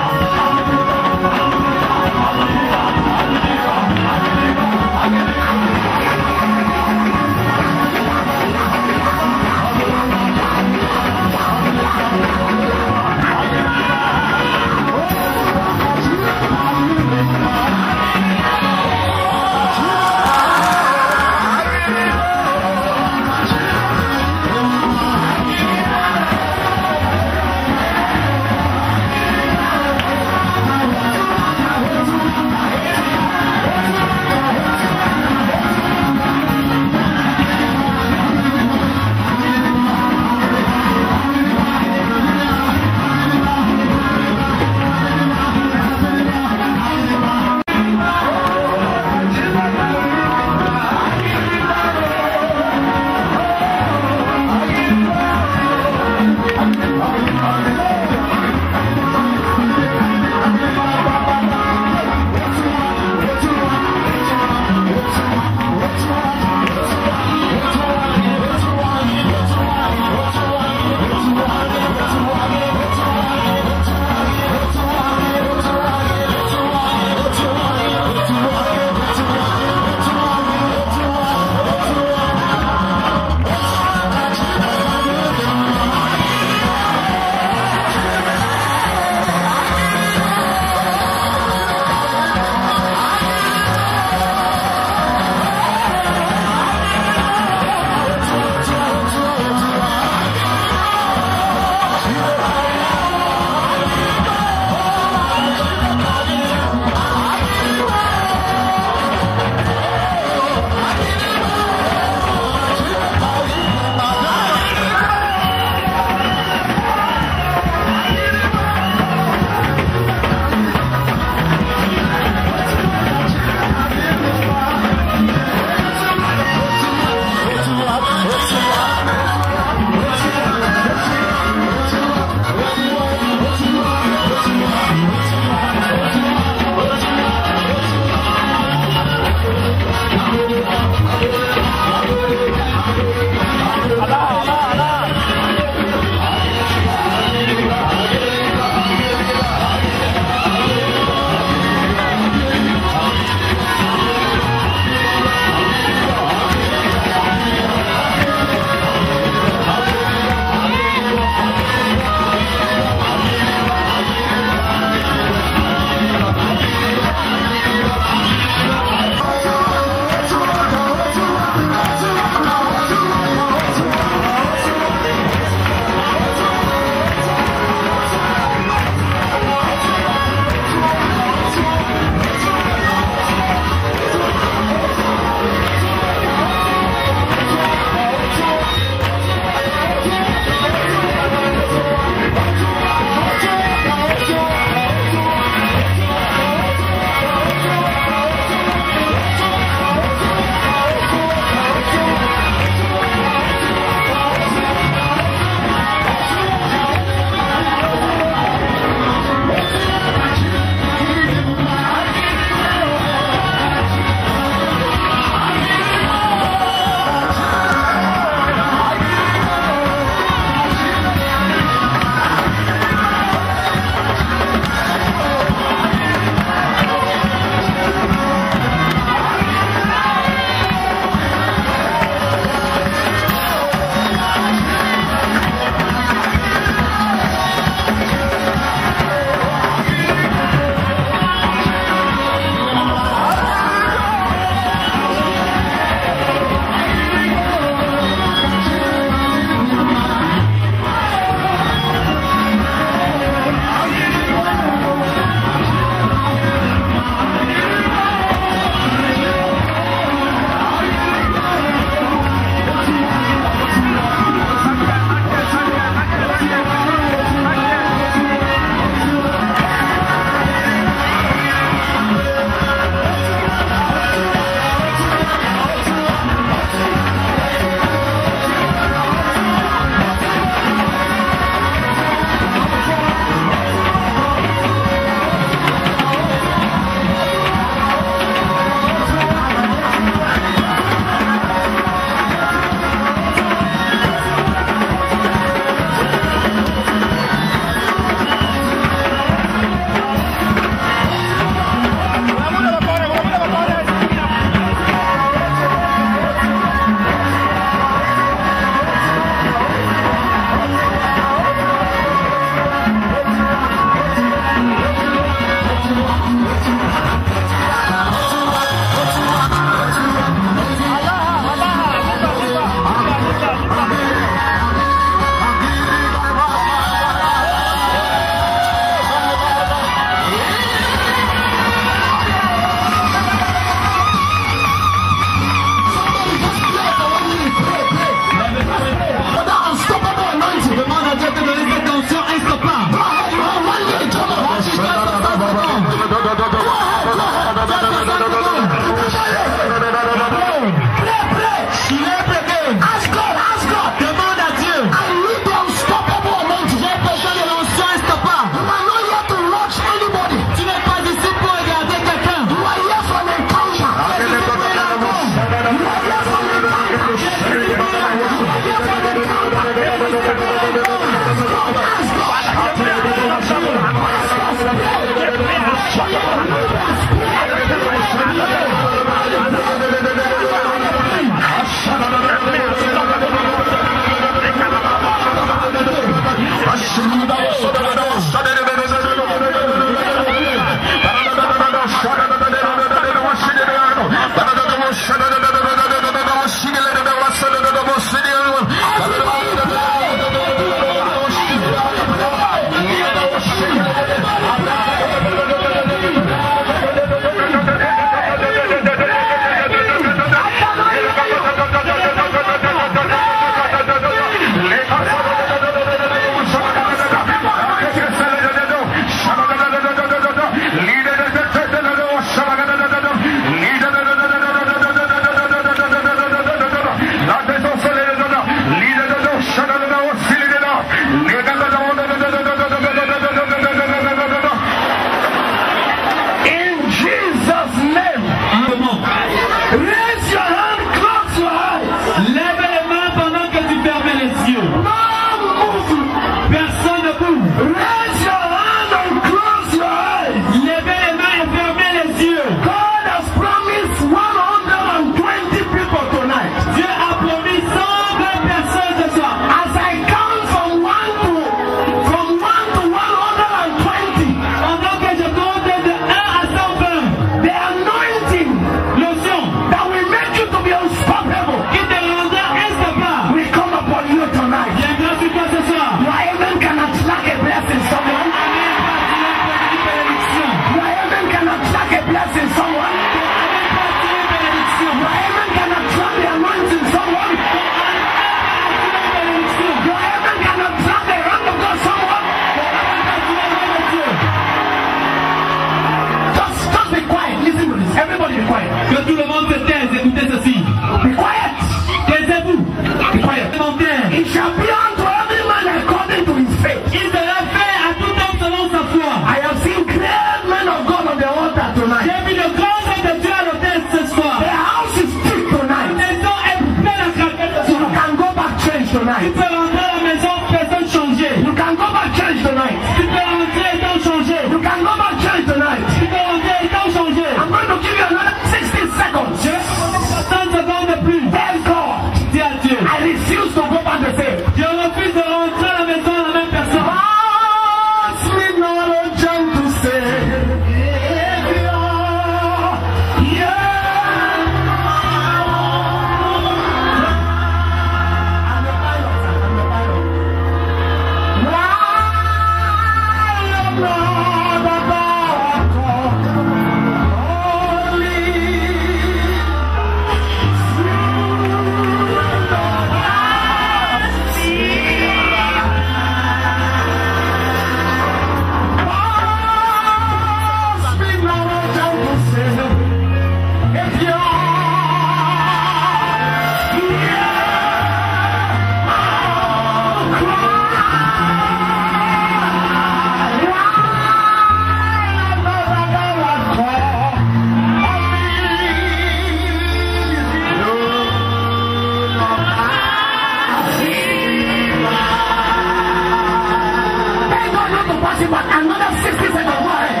pass you, but another sixty seconds. Go ahead.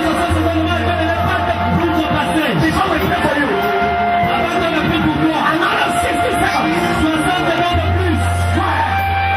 Before we pray for you. Another sixty seconds. Go ahead.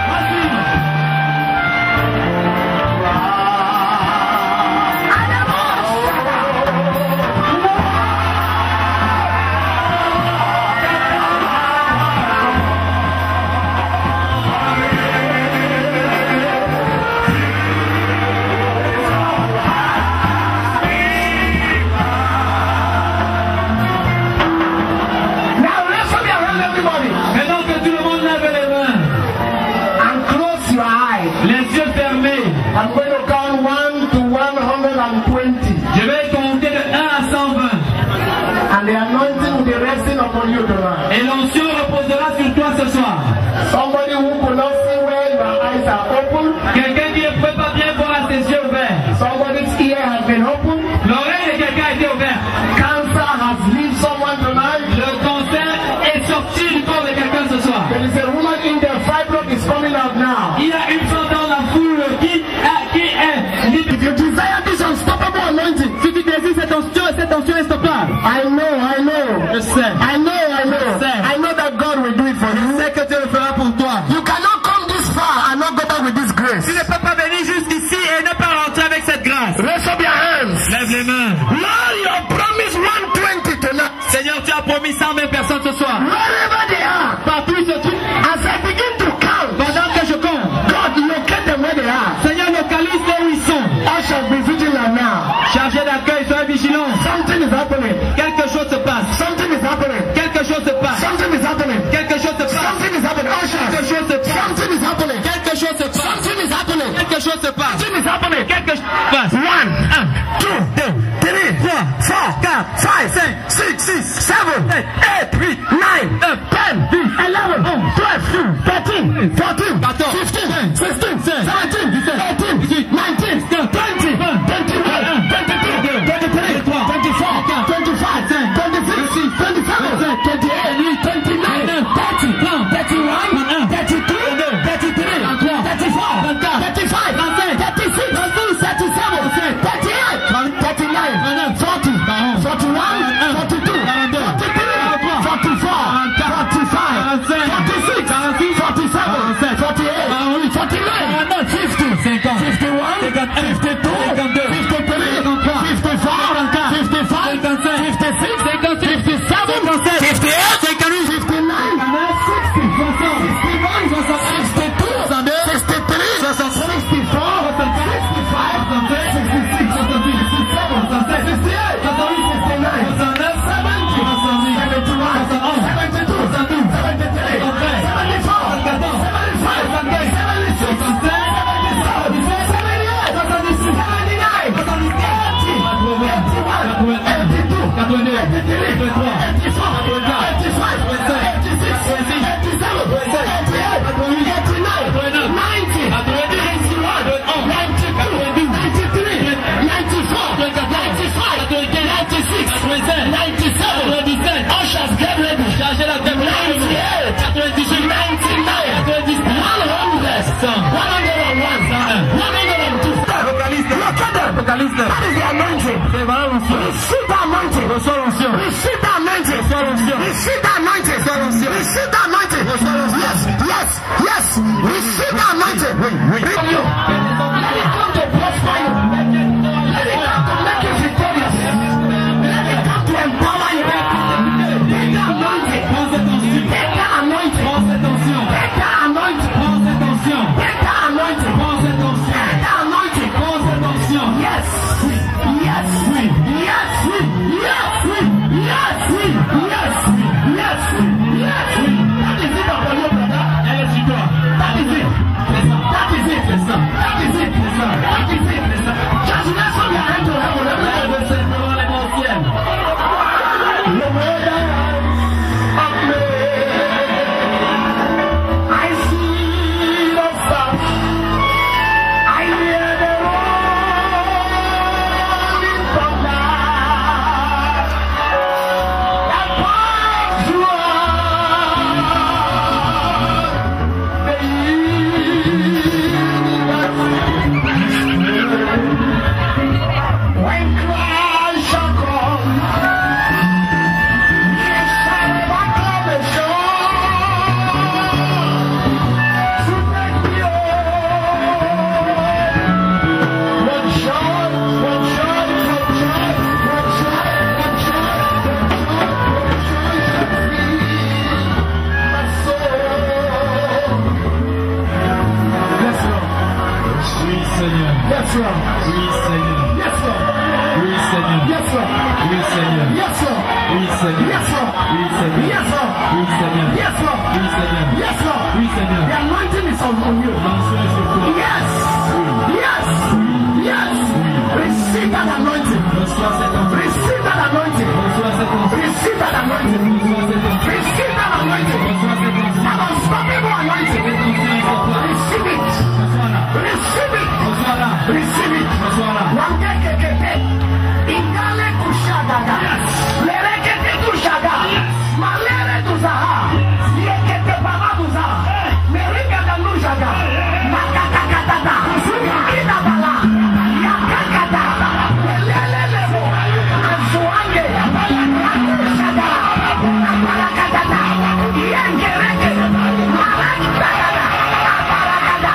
I'm going to count one to one hundred twenty. Je vais compter de un à cent vingt. And the anointing will be resting upon you tonight. Et l'onction reposera sur toi ce soir. Somebody who could not see where your eyes are open. Quelqu'un qui ne peut pas bien voir à ses yeux ouverts. Somebody's ear has been open. L'oreille de quelqu'un a été ouverte. Cancer has left someone tonight. Le cancer est sorti du corps de quelqu'un ce soir. There is a woman in the fibroid is coming out now. Il y a une femme dans la foule qui, a, qui est libre. If you desire this unstoppable anointing, Si tu désires cette onction, cette onction est stoppable. I know, I know. Je sais. I know, I know. Je sais. I know that God will do it for you. Je sais que Dieu le fera pour toi. You cannot come this far and not go back with this grace. Tu ne peux pas venir jusqu'ici et ne pas rentrer avec cette grâce. Raise up your hands. Lève les mains. Lord, you promise one twenty tonight. Seigneur, tu as promis cent vingt personnes ce soir. Wherever they are, Partout ils se trouvent. as I begin to count, Pendant que je compte, God locate them where they are. Seigneur, localise là où ils sont. I shall be vigilant now. Chargé d'accueil, sois vigilant. Something is happening. Quelque chose se passe. Something is happening. Quelque chose se passe. Something is happening. Quelque chose se passe. Something is happening. Quelque Usher. chose se passe. Something is happening. Quelque chose se passe. Something is happening. Quelque chose se passe. Something is happening. Quelque chose se passe. One, Un, two, three, trois, four, quatre, five, cinq, six, six, seven, sept, eight, huit, nine, neuf, ten, dix, eleven, onze, twelve, thirteen, fourteen, quatorze, fifteen, quinze, sixteen, seize, seventeen, dix-sept, eighteen, dix-huit, nineteen, dix-neuf, twenty, vingt, twenty-one, twenty-two, vingt-deux, twenty-three, vingt-trois, twenty-four, vingt-quatre, twenty-five, vingt-cinq, twenty-six, vingt-six, twenty-seven, vingt-sept, twenty-eight, twenty-nine, thirty, trente, thirty-one, trente-et-un, thirty-two, thirty-three, trente-trois, thirty-four, vingt-quatre, thirty-five, vingt-cinq, thirty-six, thirty-seven, thirty-eight, thirty-nine, forty, forty-one, forty-two, forty-three, forty-four, forty-five, forty-six, forty-seven, forty-eight, forty-nine, fifty, fifty-one, fifty-two, fifty-three, fifty-four, fifty-five, fifty-six, fifty-seven, fifty-eight, fifty-nine, sixty, sixty-one, sixty-two, sixty-three, sixty-four, sixty-five, sixty-six, sixty-seven, sixty-eight, sixty-nine, seventy, seventy-one, seventy-two, seventy-three, seventy-four, seventy-five, seventy-six, seventy-seven, seventy-eight, seventy-nine, eighty, eighty-one, eighty-two, eighty-three, eighty-four, eighty-five, eighty-six, eighty-seven, eighty-eight, eighty-nine, ninety, ninety-one, ninety-two, ninety-three, ninety-four, ninety-five, ninety-six, ninety-seven, ushers get ready, ninety-eight, ninety-nine, one hundred, one hundred and one, one hundred and two. Locate them. That is the anointing. Receive that anointing. Receive that anointing. Receive that anointing. Receive that anointing. Yes, yes, yes. Receive that anointing. From you. Let it come to prosper you. Let it come to make you victorious. Let it come to empower you. Take that anointing. Take that anointing. Take that anointing. Take that anointing. Take that anointing. Yes. Yes. Yes. Yes. Yes. Yes. Yes. Yes. That is it upon you, brother. That is it. That is it. That is it. That is it. Seigneur. Yes, Lord. Oui, Seigneur. Yes, Lord. Oui, Seigneur. Yes, Lord. Oui, Seigneur. Yes, Lord. Oui, Seigneur. Yes, Lord. Oui, Seigneur. Yes, Lord. Oui, Seigneur. Yes, Lord. Oui, Seigneur. Yes, Lord. Oui, Seigneur. The anointing is on, on you. L'onction est sur toi. Yes. Yes. Yes. Receive that anointing. Reçois cette onction. Receive that anointing. Reçois cette onction. Receive that anointing. Reçois cette onction. Receive that anointing. Reçois cette onction. That unstoppable anointing. Cette onction est sur toi. Receive it. Reçois-la. Receive it. Reçois-la. Receive it. Reçois-la. Wangekekeke. Ingale kushagaga. Lerekete tushaga. Malere tuzaha. Yekete balabuza. Meriga danujaga. Makakakatata. Inabala. Yakakata. Lelelelebo. Azuange. Akushaga. Aparakatata. Yengereke. Marakatata. Aparakata.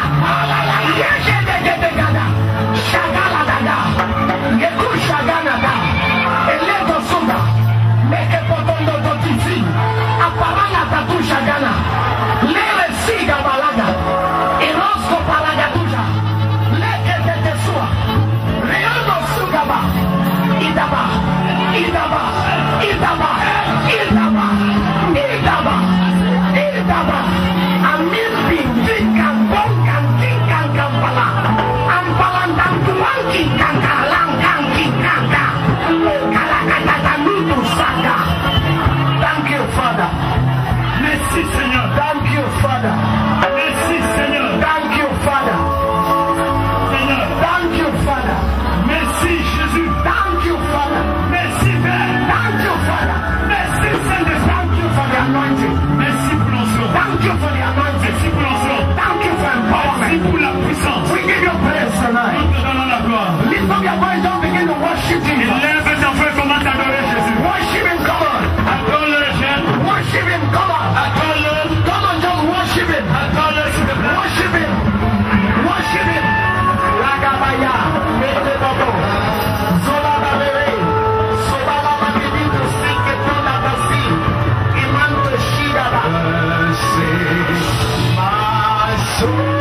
Yekedegedegada. Shagaladaga. Yekushaganada. Eledo sunda. Meke potondo dotisi. Aparanga tatu shagana. Lele siga balaga. Erosko palagatuja. Leke tetesua. Reano sugaba. Idaba. Idaba. Idaba. Idaba. Idaba. Idaba. Amin bintikan bongkan kingkan kampala. Ampalandang tuangki kangkalang kangki kangka. Kalakatata nutu saka. Thank you, Father. Merci, Seigneur. Thank you, Father. Merci, Seigneur. Thank you, Father. Seigneur. Thank you, Father. Merci, Jésus. Thank you, Father. Merci, Père. Thank you, Father. Merci, Saint-Esprit. Thank you for the anointing. Merci pour l'onction. Thank you for the anointing. Merci pour l'onction. Thank you for Merci empowerment. pour la puissance. We give you praise tonight. Nous te donnons la gloire. Lift up your voice, don't begin to worship Jesus. Lève ta voix et commence à adorer Jésus. Worship him, come on. Accorde-le, jeune. Worship him, come on. Accorde-le. Come on, just worship him. Accorde-le, s'il te plaît. Worship him. Worship him. Ragabaya. Mete bobo. Zola babere. Soba baba kibito sike tola basi. Imanto shigaba. My soul.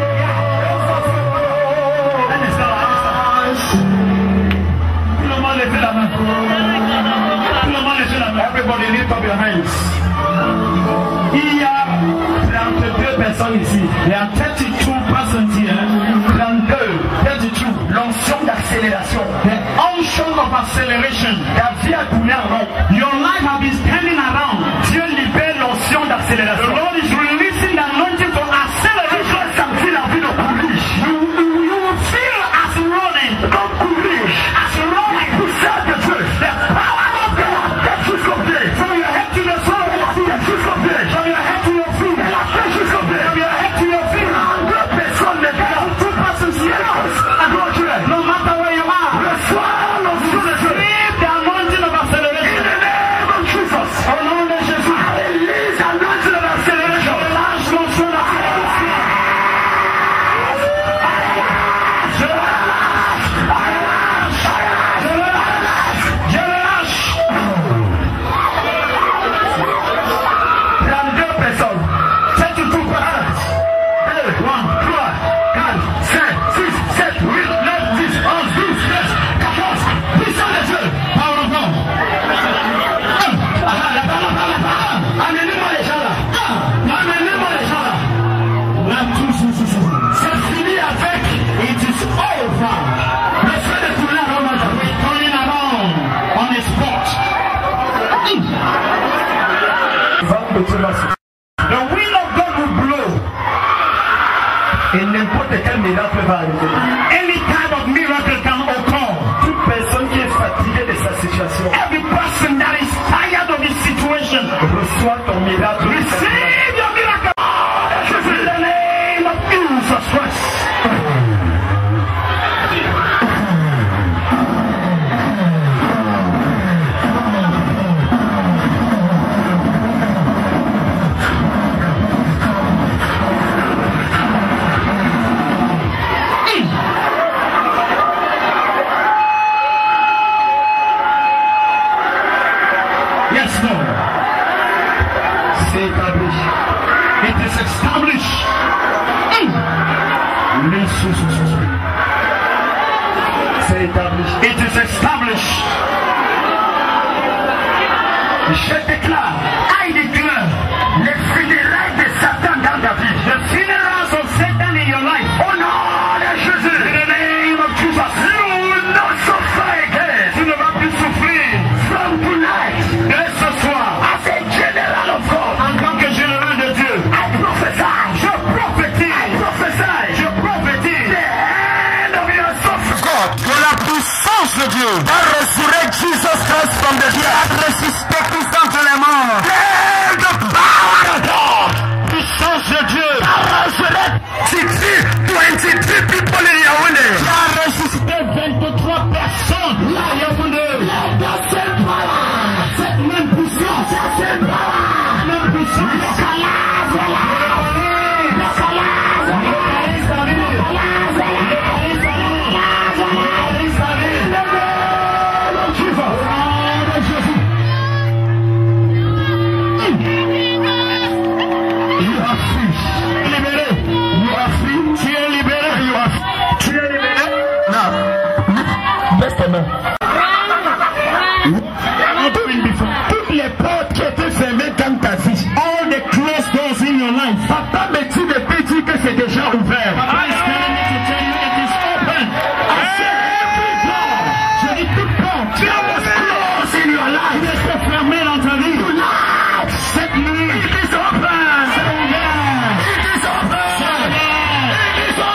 Un instant, un instant. Tout le monde lève la main. Tout le monde lève la main. Everybody lift up your hands. Il y a trente-deux personnes ici. There are thirty-two persons here. trente-deux. thirty-two. L'onction d'accélération. The unction of acceleration. Ta vie a tourné en rond. Your life has been standing around. Dieu libère l'onction The d'accélération. Lord is releasing the anointing for acceleration. Sentir la vie de courir. You, you, you will feel as running. Comme courir. As running. Pousseur de Dieu. The power of God. Tête jusqu'au pied. From your head to the soul. Tête jusqu'au pied. From your head to your feet. La tête jusqu'au pied. From your head to your feet. Deux personnes ne peuvent tout passer silence. Adore Dieu. No matter where you are. Reçois l'onction de Dieu. Receive the anointing of acceleration. In the name of Jesus. Au nom de Jésus. Release anointing of C'est établi. It is established. Je déclare, I declare, les funérailles de Satan dans ta vie. The funerals of Satan in your life. Au nom de Jésus. In the name of Jesus. You will not suffer again. Tu ne vas plus souffrir. From tonight. Dès ce soir. As a general of God. En tant que général de Dieu. I prophesy. Je prophétise. I prophesy. Je prophétise. The end of your suffering. God, que la puissance de Dieu va resurrecter Jesus Christ from the dead. Ressusciter Christ entre les morts. The power of God. Puissance de Dieu. Va resurrecter twenty-three people in Yaoundé. Va ressusciter vingt-trois personnes là à Yaoundé. Dans cette power. Cette même puissance. Cette power. Même puissance. Toutes les portes qui étaient fermées dans ta vie, all the closed doors in your life, papa me dit de te dire que c'est déjà ouvert. Papa is telling me to tell you it is open. I say every door. Je dis toute porte that was closed in your life, qui était fermée dans ta vie. Tonight, cette nuit, it is open. C'est ouvert. It is open. It is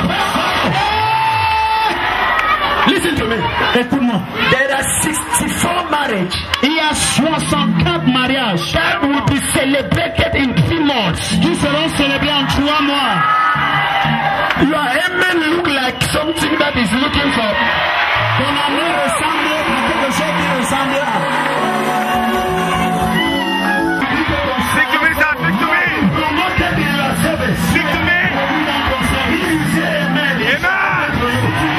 open. Listen to me. Écoute-moi. There are sixty-four marriages. Il y a soixante-quatre mariages that will be celebrated in three months. Qui seront célébrés en trois mois. Your amen look like something that is looking for. Ton amour ressemble à quelque chose qui ressemble à. Speak to me, sir. Speak to me. Promoted in your service. Speak to me. Amen. Amen.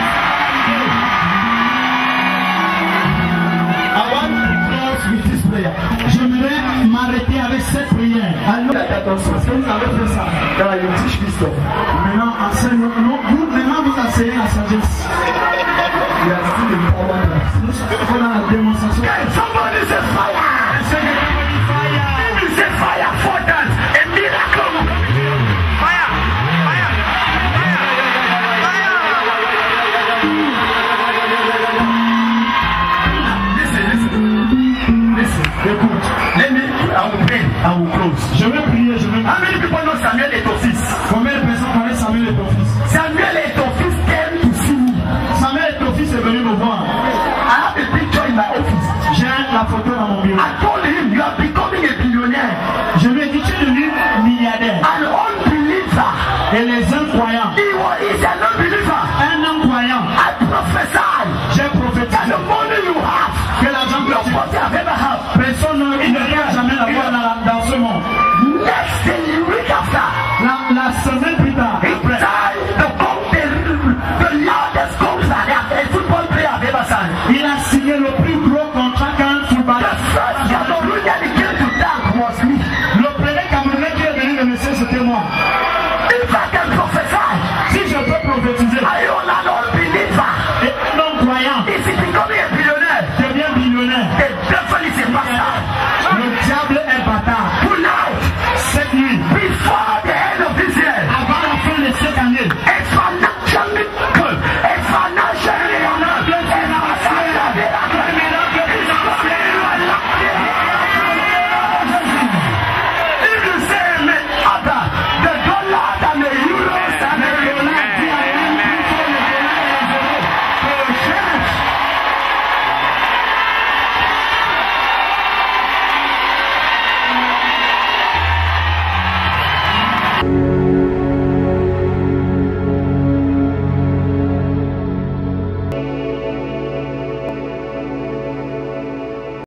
J'aimerais m'arrêter avec cette prière. Alors, attention, est-ce que vous avez fait ça dans la Yotish Christophe? Maintenant, enseigne, non, vous, maintenant vous enseignez la sagesse. Il y a tout le pouvoir. Nous sommes dans la démonstration. Somebody say fire! Somebody fire! If you say fire for that, a miracle! Fire! Fire! Fire! Listen, listen. Listen. Écoute. Let me, I will pray, I will close. Je vais prier, je vais prier. How many people know Samuel est ton fils? Combien de personnes connaissent Samuel est ton fils? Samuel est ton fils came to see me. Samuel est ton fils est venu me voir. I have a picture in my office. J'ai la photo dans mon bureau. I told him you are becoming a billionaire. Je lui ai dit tu es devenu milliardaire. An unbeliever. Et les incroyants. He was, is an unbeliever. Un incroyant. I prophesy. J'ai prophétisé. The money you have. Que l'argent que tu have ever have. Personne ne va jamais l'avoir dans, dans ce monde. Next day, week after. La, la semaine plus tard. Après. The, the, the loudest concert that a football player have ever signed. Il a signé le plus gros contrat qu'un footballeur. The first Cameroonian that came to that was me. Le premier Camerounais qui est venu le monsieur, c'était moi. If I can prophesy. Si je peux prophétiser. I am an unbeliever. Et non croyant. Is it becoming a billionaire? Devient billionnaire. The devil is a bastard. Le diable est bâtard. Tonight. Cette nuit. Before the end of this year. Avant la fin de cette année. A financial miracle. A financial miracle. A financial miracle. If you say amen, after the dollar and the euros and the dollars, the church.